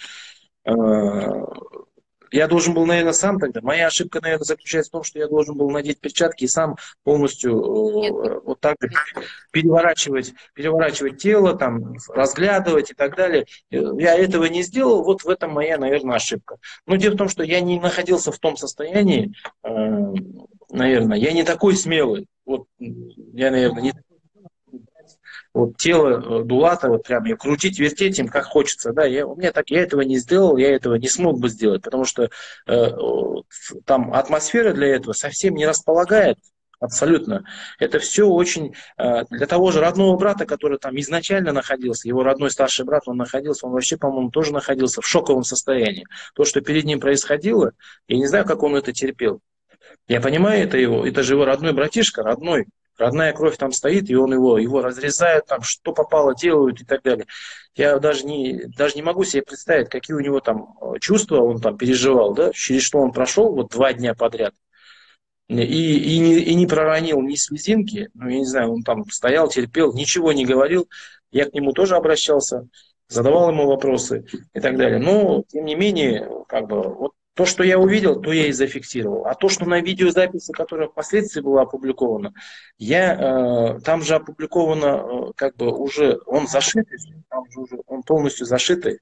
Я должен был, наверное, сам тогда. Моя ошибка, наверное, заключается в том, что я должен был надеть перчатки и сам полностью вот так переворачивать тело, там, разглядывать и так далее. Я этого не сделал, вот в этом моя, наверное, ошибка. Но дело в том, что я не находился в том состоянии, наверное, я не такой смелый. Вот я, наверное, не вот тело Дулата, вот прям и крутить, вертеть им как хочется, да, я этого не сделал, я этого не смог бы сделать, потому что там атмосфера для этого совсем не располагает, абсолютно. Это все очень, для того же родного брата, который там изначально находился, его родной старший брат, он вообще, по-моему, тоже находился в шоковом состоянии. То, что перед ним происходило, я не знаю, как он это терпел. Я понимаю, это же его родной братишка, родная кровь там стоит, и он его разрезают, там, что попало, делают и так далее. Я даже не могу себе представить, какие у него там чувства он там переживал, да, через что он прошел вот 2 дня подряд. И не проронил ни слезинки, ну, я не знаю, он там стоял, терпел, ничего не говорил. Я к нему тоже обращался, задавал ему вопросы и так далее. Но, тем не менее, как бы, вот то, что я увидел, то я и зафиксировал. А то, что на видеозаписи, которая впоследствии была опубликована, там же опубликовано, как бы уже, он зашитый, там же уже он полностью зашитый.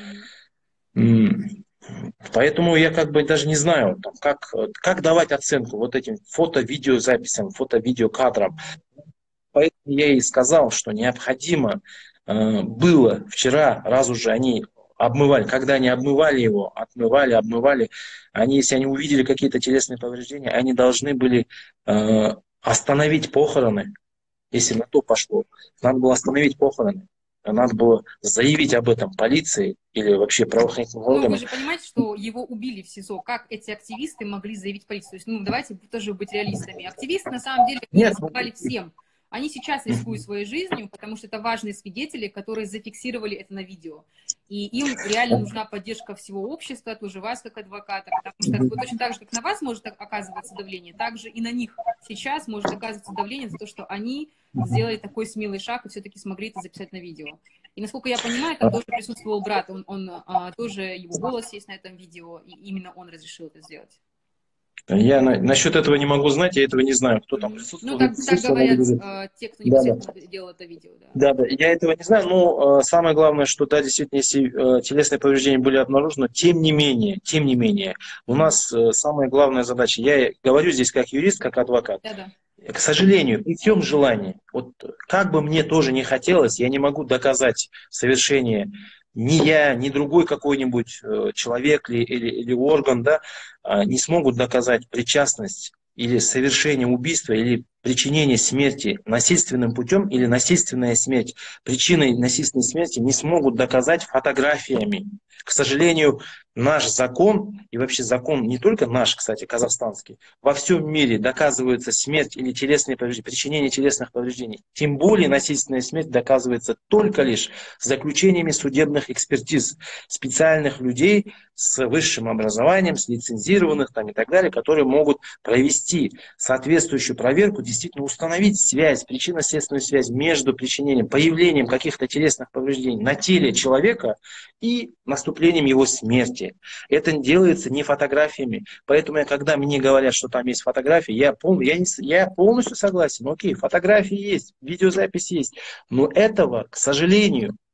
Поэтому я как бы даже не знаю, там, как давать оценку вот этим фото-видеозаписям, фото-видеокадрам. Поэтому я и сказал, что необходимо было вчера, раз уже они обмывали, когда они обмывали его, обмывали, если они увидели какие-то телесные повреждения, они должны были остановить похороны, если на то пошло. Надо было остановить похороны. Надо было заявить об этом полиции или вообще правоохранительным органам. Ну, вы же понимаете, что его убили в СИЗО. Как эти активисты могли заявить полицию? То есть, давайте тоже быть реалистами. Активисты, на самом деле, рисковали всем. Они сейчас рискуют своей жизнью, потому что это важные свидетели, которые зафиксировали это на видео. И им реально нужна поддержка всего общества, тоже вас как адвоката, потому что точно так же, как на вас может оказываться давление, так же и на них сейчас может оказываться давление за то, что они сделали такой смелый шаг и все-таки смогли это записать на видео. И насколько я понимаю, там тоже присутствовал брат, он тоже, его голос есть на этом видео, и именно он разрешил это сделать. Я насчет этого не могу знать, я этого не знаю, кто там присутствовал. Ну, так говорят те, кто непосредственно делал это видео. Да, я этого не знаю, но самое главное, что, да, действительно, если телесные повреждения были обнаружены, тем не менее, у нас самая главная задача, я говорю здесь как юрист, как адвокат, к сожалению, при всем желании, вот как бы мне тоже не хотелось, я не могу доказать совершение ни я, ни другой какой-нибудь человек или орган, да, не смогут доказать причастность или совершение убийства, или причинение смерти насильственным путем, или насильственная смерть. Причиной насильственной смерти не смогут доказать фотографиями. К сожалению, наш закон, и вообще закон не только наш, кстати, казахстанский, во всем мире доказывается смерть или телесные повреждения, причинение телесных повреждений. Тем более насильственная смерть доказывается только лишь заключениями судебных экспертиз, специальных людей с высшим образованием, с лицензированных там, и так далее, которые могут провести соответствующую проверку, действительно установить связь, причинно-следственную связь между причинением, появлением каких-то телесных повреждений на теле человека и наступлением его смерти. Это делается не фотографиями. Поэтому, когда мне говорят, что там есть фотографии, я полностью согласен. Окей, фотографии есть, видеозапись есть. Но этого, к сожалению,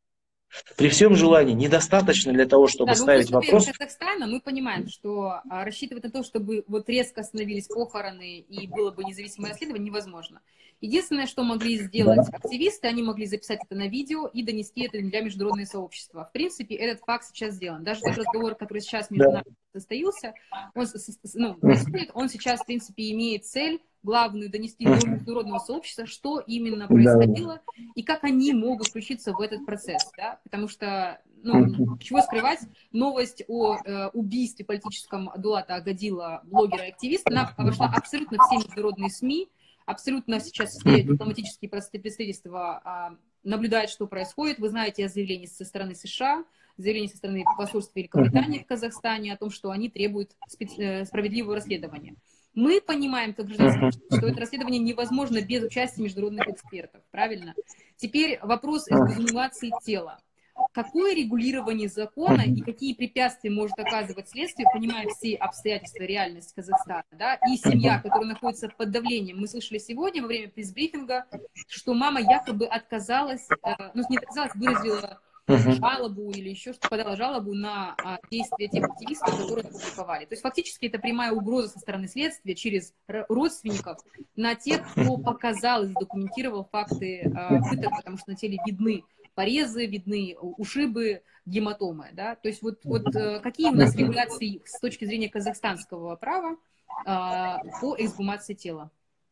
При всем желании недостаточно для того, чтобы Да, ну, ставить после вопрос. Казахстана мы понимаем, что рассчитывать на то, чтобы вот резко остановились похороны и было бы независимое расследование, невозможно. Единственное, что могли сделать Да, активисты, они могли записать это на видео и донести это для международного сообщества. В принципе, этот факт сейчас сделан. Даже тот разговор, который сейчас между да. нами состоялся, он, ну, Мгм. происходит, он сейчас, в принципе, имеет цель главную донести до Мгм. международного сообщества, что именно Да. происходило и как они могут включиться в этот процесс, да, потому что, ну, Мгм. чего скрывать, новость о убийстве политическом Дулата Агадила, блогера и активиста, она вошла абсолютно все международные СМИ, абсолютно сейчас все Мгм. дипломатические представительства наблюдают, что происходит. Вы знаете о заявлении со стороны США, заявление со стороны посольства Великобритании Мгм. в Казахстане о том, что они требуют справедливого расследования. Мы понимаем, как гражданское Мгм. общество, что это расследование невозможно без участия международных экспертов, правильно? Теперь вопрос Мгм. эксгумации тела. Какое регулирование закона и Мгм. какие препятствия может оказывать следствие, понимая все обстоятельства, реальность Казахстана, да, и семья, Мгм. которая находится под давлением. Мы слышали сегодня во время пресс-брифинга, что мама якобы отказалась, ну, не отказалась, выразила Мгм. жалобу или еще что, подала жалобу на действия тех активистов, которые опубликовали. То есть фактически это прямая угроза со стороны следствия через родственников на тех, кто показал и задокументировал факты пыток, потому что на теле видны порезы, видны ушибы, гематомы. Да? То есть какие у нас Мгм. регуляции с точки зрения казахстанского права по эксгумации тела?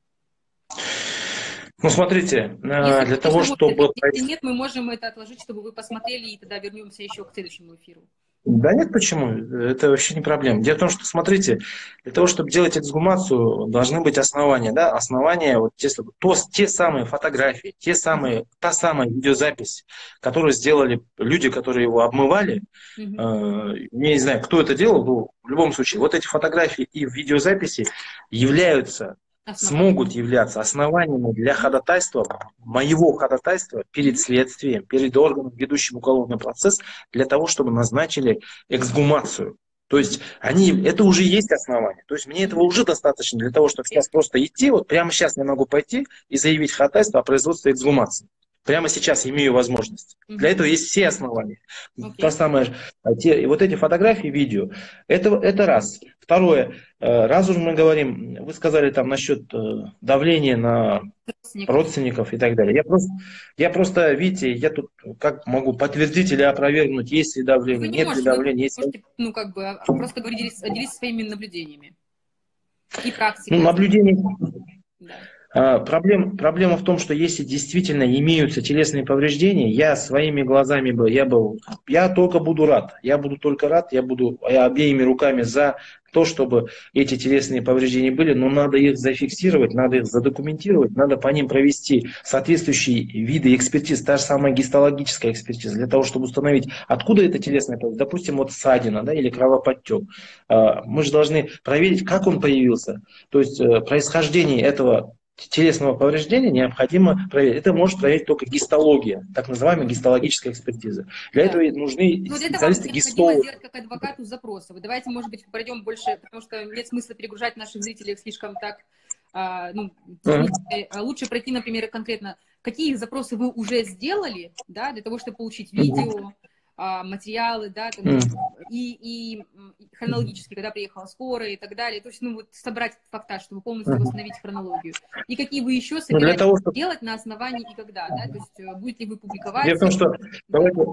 Ну, смотрите, Если, для конечно, того, можете чтобы... ответить. Если нет, мы можем это отложить, чтобы вы посмотрели, и тогда вернемся еще к следующему эфиру. Да нет, почему? Это вообще не проблема. Дело в том, что, смотрите, для того, чтобы делать эксгумацию, должны быть основания. Да? Основания, вот те самые фотографии, та самая видеозапись, которую сделали люди, которые его обмывали. Мгм. Я не знаю, кто это делал, но в любом случае, вот эти фотографии и видеозаписи Основание. смогут являться основаниями для ходатайства, моего ходатайства перед Мгм. следствием, перед органом, ведущим уголовный процесс, для того, чтобы назначили эксгумацию. То Мгм. есть это уже есть основание. То есть мне этого Мгм. уже достаточно для того, чтобы сейчас просто идти, вот прямо сейчас я могу пойти и заявить ходатайство о производстве эксгумации. Прямо сейчас имею возможность. Для Мгм. этого есть все основания. Та Окей. самая, вот эти фотографии, видео, это раз. Второе, раз уж мы говорим, вы сказали там насчет давления на Родственников. родственников и так далее. Я просто, видите, я тут как могу подтвердить или опровергнуть, есть ли Вы давление, не нет ли можете, но давления. Есть... можете, ну, как бы, просто говорить, делиться своими наблюдениями и Ну, практикой. наблюдение. Да. Проблема в том, что если действительно имеются телесные повреждения, я своими глазами я только буду рад. Я буду только рад, я обеими руками за то, чтобы эти телесные повреждения были, но надо их зафиксировать, надо их задокументировать, надо по ним провести соответствующие виды экспертиз, та же самая гистологическая экспертиза, для того, чтобы установить, откуда это телесное повреждение, допустим, вот ссадина, да, или кровоподтек. Мы же должны проверить, как он появился, то есть происхождение этого телесного повреждения необходимо проверить. Это может проверить только гистология, так называемая Мгм. гистологическая экспертиза. Для Да. этого нужны Ну, для этого вам необходимо специалисты-гистологи. сделать как адвокату запросы. Вот давайте, может быть, пройдем больше, потому что нет смысла перегружать наших зрителей слишком так, ну, технически. Лучше пройти, например, конкретно, какие запросы вы уже сделали, да, для того, чтобы получить видео, материалы, да, там, и хронологически, когда приехала скорая и так далее. То есть, ну, вот собрать факта, чтобы полностью восстановить хронологию. И какие вы еще Но для собираетесь того, чтобы... делать на основании и когда, да, то есть будете ли вы Дело публиковать, в том, что... да. Давайте...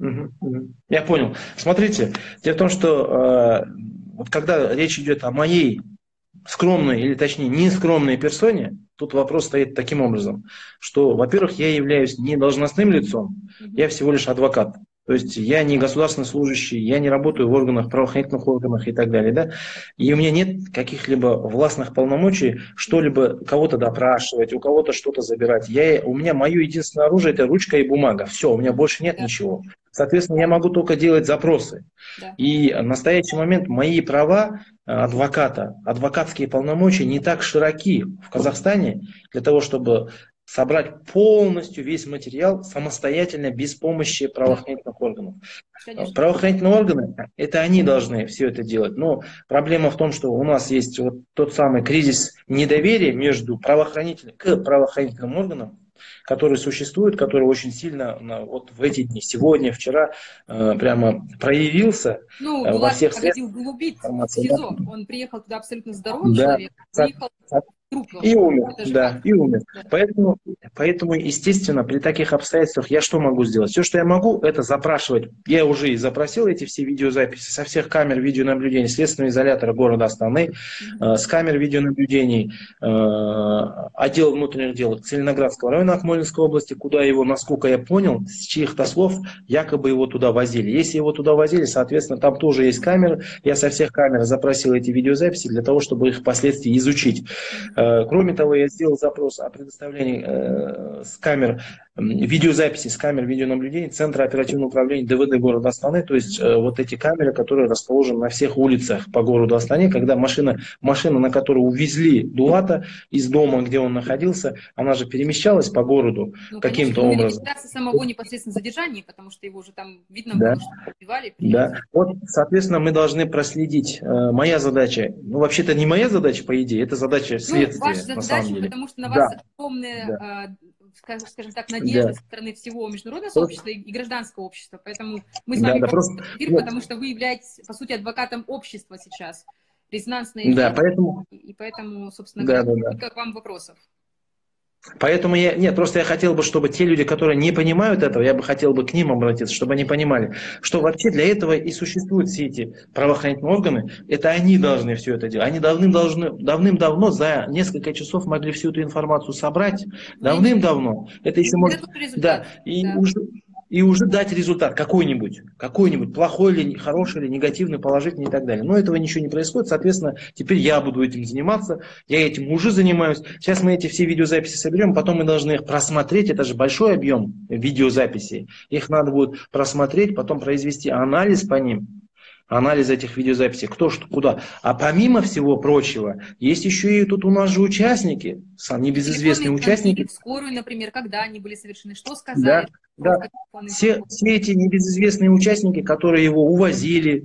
Я понял. Смотрите, дело в том, что вот когда речь идет о моей скромной, или точнее нескромной персоне, тут вопрос стоит таким образом, что, во-первых, я являюсь не должностным лицом, Мгм. я всего лишь адвокат. То есть я не государственный служащий, я не работаю в органах, правоохранительных органах и так далее. Да? И у меня нет каких-либо властных полномочий что-либо, кого-то допрашивать, у кого-то что-то забирать. У меня мое единственное оружие – это ручка и бумага. Все, у меня больше нет Да, ничего. Соответственно, я могу только делать запросы. да. И в настоящий момент мои права адвоката, адвокатские полномочия не так широки в Казахстане для того, чтобы собрать полностью весь материал самостоятельно, без помощи Да, правоохранительных органов. конечно. Правоохранительные органы, это они должны все это делать. Но проблема в том, что у нас есть вот тот самый кризис недоверия между к правоохранительным органам который существует, который очень сильно вот в эти дни, сегодня, вчера, прямо проявился Ну, во Булат всех Агадил средствах был убит в информации. СИЗО. Он приехал туда абсолютно здоровым Да, человеком, да. выехал трупом. И умер, Это же да, факт. и умер. Да. Поэтому, естественно, при таких обстоятельствах я что могу сделать? Все, что я могу, это запрашивать. Я уже и запросил эти все видеозаписи со всех камер видеонаблюдения, следственного изолятора города Астаны, с камер видеонаблюдений, отдел внутренних дел Целиноградского района Акмолинской области, куда его, насколько я понял, с чьих-то слов, якобы его туда возили. Если его туда возили, соответственно, там тоже есть камеры. Я со всех камер запросил эти видеозаписи для того, чтобы их впоследствии изучить. Кроме того, я сделал запрос о предоставлении с камер видеозаписи, с камер видеонаблюдения Центра оперативного управления ДВД города Астаны, то есть вот эти камеры, которые расположены на всех улицах по городу Астане, когда машина, на которой увезли Дулата из дома, где он находился, она же перемещалась по городу каким-то образом. Ну, самого непосредственно задержания, потому что его уже там видно Да. было, что убивали. Да, вот, соответственно, мы должны проследить. Моя задача, ну, вообще-то не моя задача, по идее, это задача следствия, ваша на задача, самом деле. потому что на вас Да, огромная, да, скажем так, надежда да. со стороны всего международного Просто, сообщества и гражданского общества. Поэтому мы с да, вами да, проводим просто, этот эфир, вот, потому что вы являетесь, по сути, адвокатом общества сейчас. Резонансная да, вещь, поэтому, и поэтому, собственно да, говоря, да, да. только к вам вопросов. Поэтому нет, просто я хотел бы, чтобы те люди, которые не понимают этого, я бы хотел бы к ним обратиться, чтобы они понимали, что вообще для этого и существуют все эти правоохранительные органы, это они должны все это делать. Они давным-давно за несколько часов могли всю эту информацию собрать, давным-давно. Это еще может, да, и уже дать результат какой-нибудь, плохой или хороший, или негативный, положительный и так далее. Но этого ничего не происходит, соответственно, теперь я буду этим заниматься, я этим уже занимаюсь. Сейчас мы эти все видеозаписи соберем, потом мы должны их просмотреть, это же большой объем видеозаписей. Их надо будет просмотреть, потом произвести анализ по ним. Анализ этих видеозаписей, кто что куда. А помимо всего прочего, есть еще и тут у нас же участники, небезызвестные участники. В скорую, например, когда они были совершены, что сказали. Да, да. Все эти небезызвестные участники, которые его увозили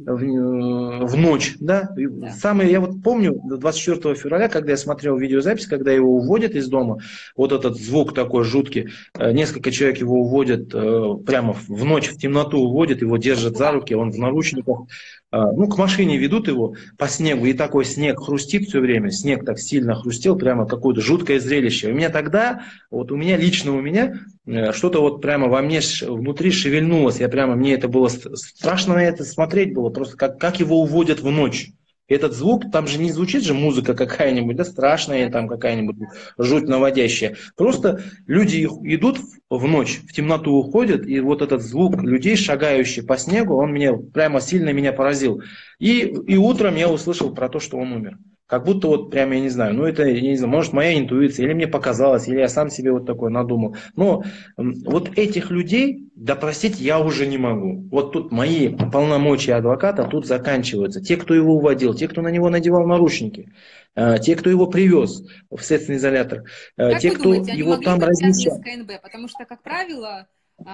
в ночь, да. Я вот помню 24 февраля, когда я смотрел видеозапись, когда его уводят из дома, вот этот звук такой жуткий, несколько человек его уводят прямо в ночь, в темноту уводят, его держат за руки, он в наручниках. Ну, к машине ведут его по снегу, и такой снег хрустит все время, снег так сильно хрустел, прямо какое-то жуткое зрелище. У меня тогда, лично у меня, что-то вот прямо во мне внутри шевельнулось, мне это было страшно на это смотреть было, просто как его уводят в ночь. Этот звук, там же не звучит же музыка какая-нибудь, да, страшная там какая-нибудь, жуть наводящая. Просто люди идут в ночь, в темноту уходят, и вот этот звук людей, шагающих по снегу, он сильно меня поразил. И утром я услышал про то, что он умер. Как будто я не знаю, это, я не знаю, может моя интуиция, или мне показалось, или я сам себе вот такое надумал. Но вот этих людей допросить я уже не могу. Вот тут мои полномочия адвоката тут заканчиваются. Те, кто его уводил, те, кто на него надевал наручники, те, кто его привез в следственный изолятор, те, кто его там размещал. Потому что, как правило,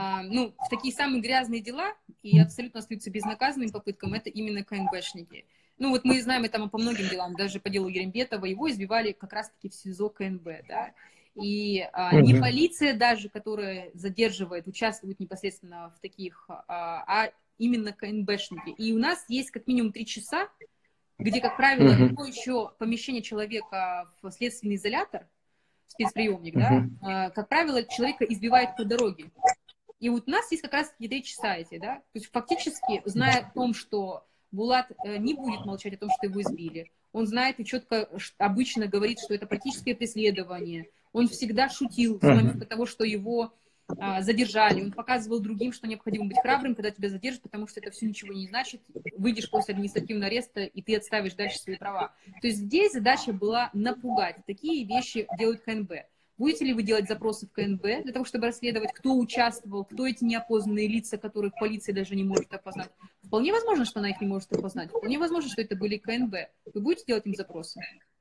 в такие самые грязные дела и абсолютно остаются безнаказанными попыткам, это именно КНБшники. Мы знаем это по многим делам, даже по делу Ерембетова, его избивали как раз-таки в СИЗО КНБ, да. И не полиция даже, которая задерживает, участвует непосредственно в таких, а именно КНБшники. И у нас есть как минимум 3 часа, где, как правило, еще помещение человека в следственный изолятор, спецприемник, да, как правило, человека избивают по дороге. И вот у нас есть как раз-таки 3 часа эти, да, то есть фактически, зная о том, что Булат не будет молчать о том, что его избили. Он знает и четко обычно говорит, что это политическое преследование. Он всегда шутил с момента того, что его задержали. Он показывал другим, что необходимо быть храбрым, когда тебя задержат, потому что это все ничего не значит. Выйдешь после административного ареста, и ты отставишь дальше свои права. То есть здесь задача была напугать. Такие вещи делают КНБ. Будете ли вы делать запросы в КНБ для того, чтобы расследовать, кто участвовал, кто эти неопознанные лица, которых полиция даже не может опознать? Вполне возможно, что она их не может опознать. Вполне возможно, что это были КНБ. Вы будете делать им запросы?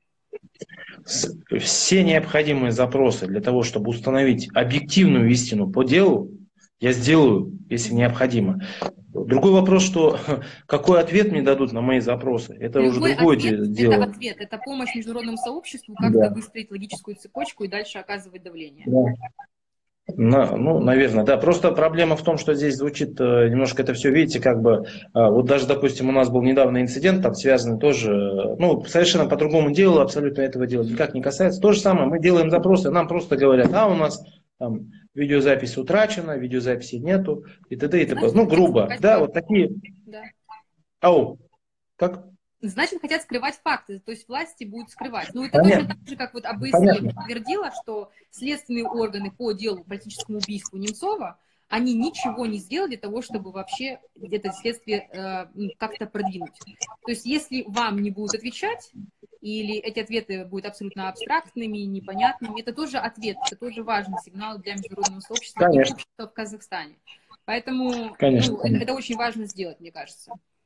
Все необходимые запросы для того, чтобы установить объективную истину по делу, я сделаю, если необходимо. Другой вопрос, что какой ответ мне дадут на мои запросы, это уже другое дело. Это ответ, это помощь международному сообществу, как-то выстроить логическую цепочку и дальше оказывать давление. Да. Ну, наверное, да. Просто проблема в том, что здесь звучит немножко это все, видите, как бы, вот даже, допустим, у нас был недавно инцидент, там связанный тоже, ну, совершенно по другому делу, абсолютно этого дела никак не касается. То же самое, мы делаем запросы, нам просто говорят, у нас там видеозапись утрачена, видеозаписи нету, и т.д. и т.п. Значит, Ну, хотят грубо, скрывать да, вот факты. такие. Да. Ау, как? Значит, хотят скрывать факты, то есть власти будут скрывать. Ну, это точно Понятно, так же, как вот ОБСЕ понятно. подтвердила, что следственные органы по делу политическому убийству Немцова, они ничего не сделали для того, чтобы вообще это следствие как-то продвинуть. То есть, если вам не будут отвечать, или эти ответы будут абсолютно абстрактными, непонятными, это тоже ответ, это тоже важный сигнал для международного сообщества и Конечно, общества в Казахстане. Поэтому, конечно, конечно. это очень важно сделать, мне кажется.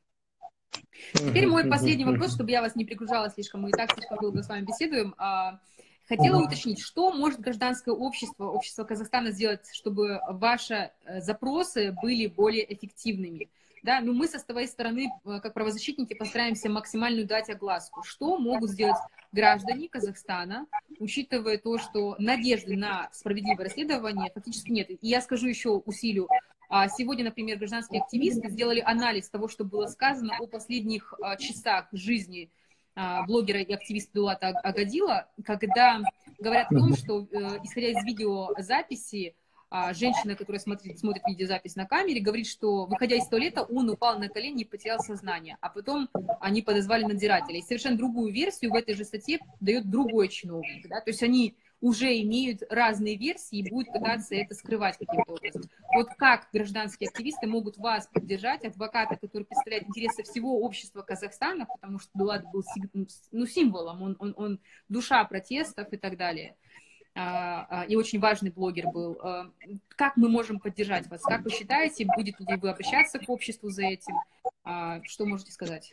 Теперь мой последний вопрос, чтобы я вас не перегружала слишком, мы и так слишком долго с вами беседуем. Хотела уточнить, что может гражданское общество, общество Казахстана сделать, чтобы ваши запросы были более эффективными? Да, ну мы со своей стороны, как правозащитники, постараемся максимально дать огласку. Что могут сделать граждане Казахстана, учитывая то, что надежды на справедливое расследование фактически нет. И я скажу еще, усилю. Сегодня, например, гражданские активисты сделали анализ того, что было сказано о последних часах жизни блогера и активиста Дулата Агадила, когда говорят о том, что, исходя из видеозаписи, женщина, которая смотрит видеозапись на камере, говорит, что, выходя из туалета, он упал на колени и потерял сознание. А потом они подозвали надзирателя. И совершенно другую версию в этой же статье дает другой чиновник. Да? То есть они уже имеют разные версии и будут пытаться это скрывать каким-то образом. Вот как гражданские активисты могут вас поддержать, адвокаты, которые представляют интересы всего общества Казахстана, потому что Дулат был символом, он душа протестов и так далее. И очень важный блогер был. Как мы можем поддержать вас? Как вы считаете, будете ли вы обращаться к обществу за этим? Что можете сказать?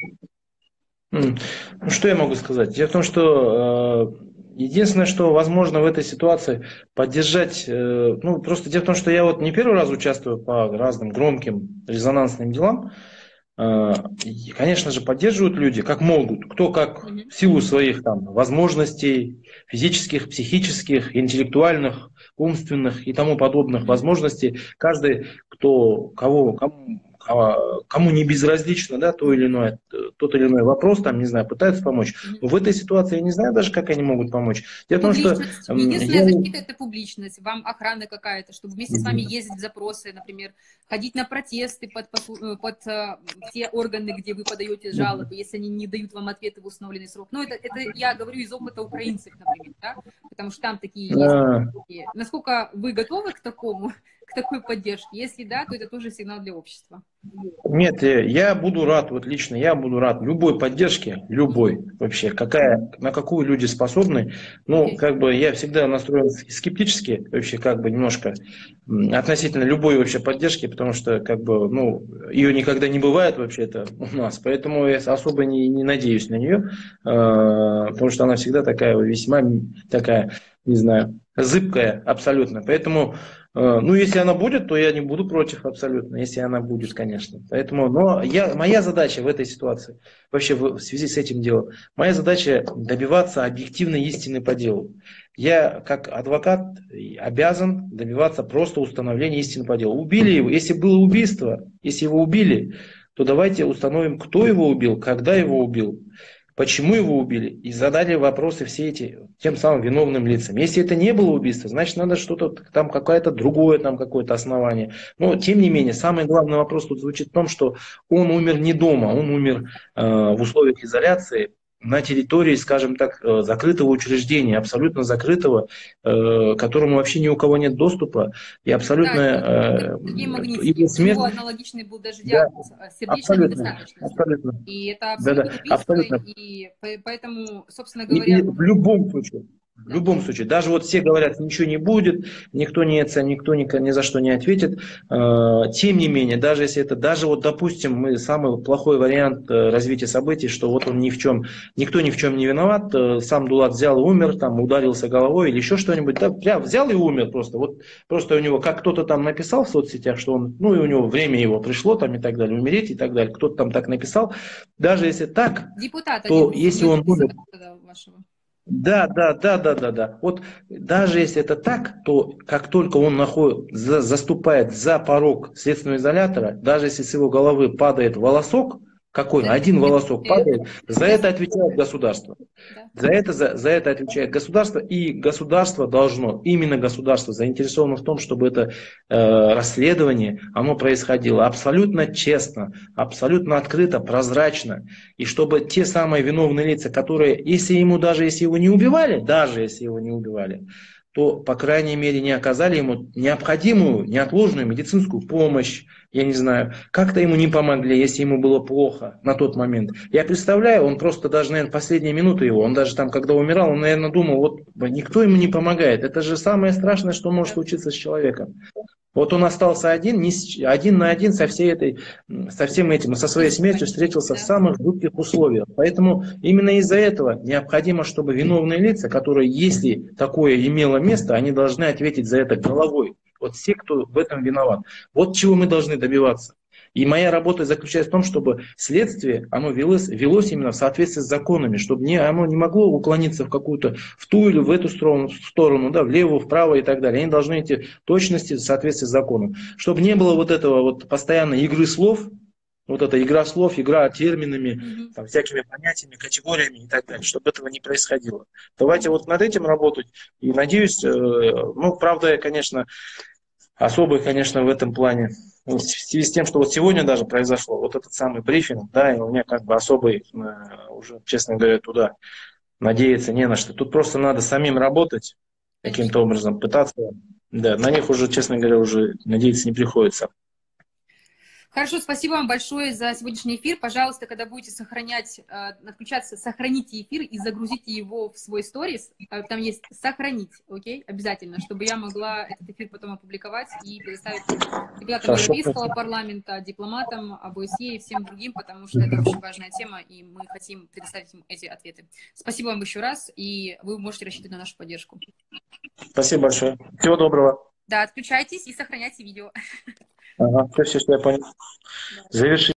Ну, что я могу сказать? Дело в том, что единственное, что возможно в этой ситуации поддержать, ну, просто дело в том, что я вот не первый раз участвую по разным громким резонансным делам. И, конечно же, поддерживают люди, как могут, кто как в силу своих там возможностей, физических, психических, интеллектуальных, умственных и тому подобных возможностей. Каждый, кому не безразлично, да, тот или иной вопрос, там, не знаю, пытаются помочь. Но в этой ситуации я не знаю даже, как они могут помочь. Дело в том, что единственная защита — это публичность. Вам охрана какая-то, чтобы вместе с вами ездить в запросы, например, ходить на протесты под те органы, где вы подаете жалобы, если они не дают вам ответы в установленный срок. Но это я говорю из опыта украинцев, например, да? Потому что там такие есть. Насколько вы готовы к такой поддержке? Если да, то это тоже сигнал для общества. Нет, я буду рад, вот лично я буду рад любой поддержке, любой вообще, на какую люди способны. Ну, как бы я всегда настроен скептически, вообще, как бы немножко относительно любой вообще поддержки, потому что, как бы, ну, ее никогда не бывает вообще это у нас, поэтому я особо не надеюсь на нее, потому что она всегда такая весьма такая, не знаю, зыбкая абсолютно. Поэтому, ну, если она будет, то я не буду против абсолютно, если она будет, конечно. Поэтому, моя задача в этой ситуации, вообще в связи с этим делом, моя задача добиваться объективной истины по делу. Я, как адвокат, обязан добиваться просто установления истины по делу. Убили его, если было убийство, если его убили, то давайте установим, кто его убил, когда его убил, почему его убили, и задали вопросы все эти тем самым виновным лицам. Если это не было убийство, значит надо что-то, там какое-то другое, там какое-то основание. Но тем не менее, самый главный вопрос тут звучит в том, что он умер не дома, он умер в условиях изоляции, на территории, скажем так, закрытого учреждения, абсолютно закрытого, к которому вообще ни у кого нет доступа, и абсолютно... Сергей Магнитский, аналогичный был даже диагноз, сердечная недостаточность. Абсолютно. И это абсолютно убийство, абсолютно. И поэтому, собственно говоря... И в любом случае. В любом случае, даже вот все говорят, ничего не будет, никто ни за что не ответит. Тем не менее, даже если это, даже вот, допустим, самый плохой вариант развития событий, что вот он никто ни в чем не виноват, сам Дулат взял и умер, там ударился головой или еще что-нибудь, да, прям взял и умер просто. Вот просто у него, как кто-то там написал в соцсетях, что он, ну и у него время его пришло там и так далее, умереть и так далее, кто-то там так написал. Даже если так, депутат то если он умер... Да. Вот даже если это так, то как только он заступает за порог следственного изолятора, даже если с его головы падает волосок, один волосок падает, за это отвечает государство. За это отвечает государство, и именно государство заинтересовано в том, чтобы это расследование, оно происходило абсолютно честно, абсолютно открыто, прозрачно, и чтобы те самые виновные лица, которые, если его не убивали, то, по крайней мере, не оказали ему необходимую, неотложную медицинскую помощь, я не знаю, как-то ему не помогли, если ему было плохо на тот момент. Я представляю, он просто даже, наверное, последние минуты его, он даже там, когда умирал, он, наверное, думал, вот никто ему не помогает. Это же самое страшное, что может случиться с человеком. Вот он остался один на один со всем этим, со своей смертью встретился в самых жутких условиях. Поэтому именно из-за этого необходимо, чтобы виновные лица, которые, если такое имело место, они должны ответить за это головой. Вот все, кто в этом виноват. Вот чего мы должны добиваться. И моя работа заключается в том, чтобы следствие, оно велось именно в соответствии с законами, чтобы оно не могло уклониться в ту или в эту сторону, да, влево, вправо и так далее. Они должны идти в точности в соответствии с законом. Чтобы не было вот этого вот постоянной игры слов, вот эта игра слов, игра терминами, там, всякими понятиями, категориями и так далее, чтобы этого не происходило. Давайте вот над этим работать. И надеюсь, правда, конечно, особый, конечно, в этом плане. В связи с тем, что вот сегодня даже произошло вот этот самый брифинг, да, и у меня как бы особый, уже, честно говоря, туда надеяться не на что. Тут просто надо самим работать, каким-то образом пытаться. Да, на них уже, честно говоря, уже надеяться не приходится. Хорошо, спасибо вам большое за сегодняшний эфир. Пожалуйста, когда будете отключаться, сохраните эфир и загрузите его в свой сторис. Там есть «сохранить», окей? Обязательно, чтобы я могла этот эфир потом опубликовать и предоставить депутатам Европейского парламента, дипломатам, ОБСЕ и всем другим, потому что это очень важная тема, и мы хотим предоставить им эти ответы. Спасибо вам еще раз, и вы можете рассчитывать на нашу поддержку. Спасибо большое. Всего доброго. Да, отключайтесь и сохраняйте видео. Ага, все, я понял. Завершить.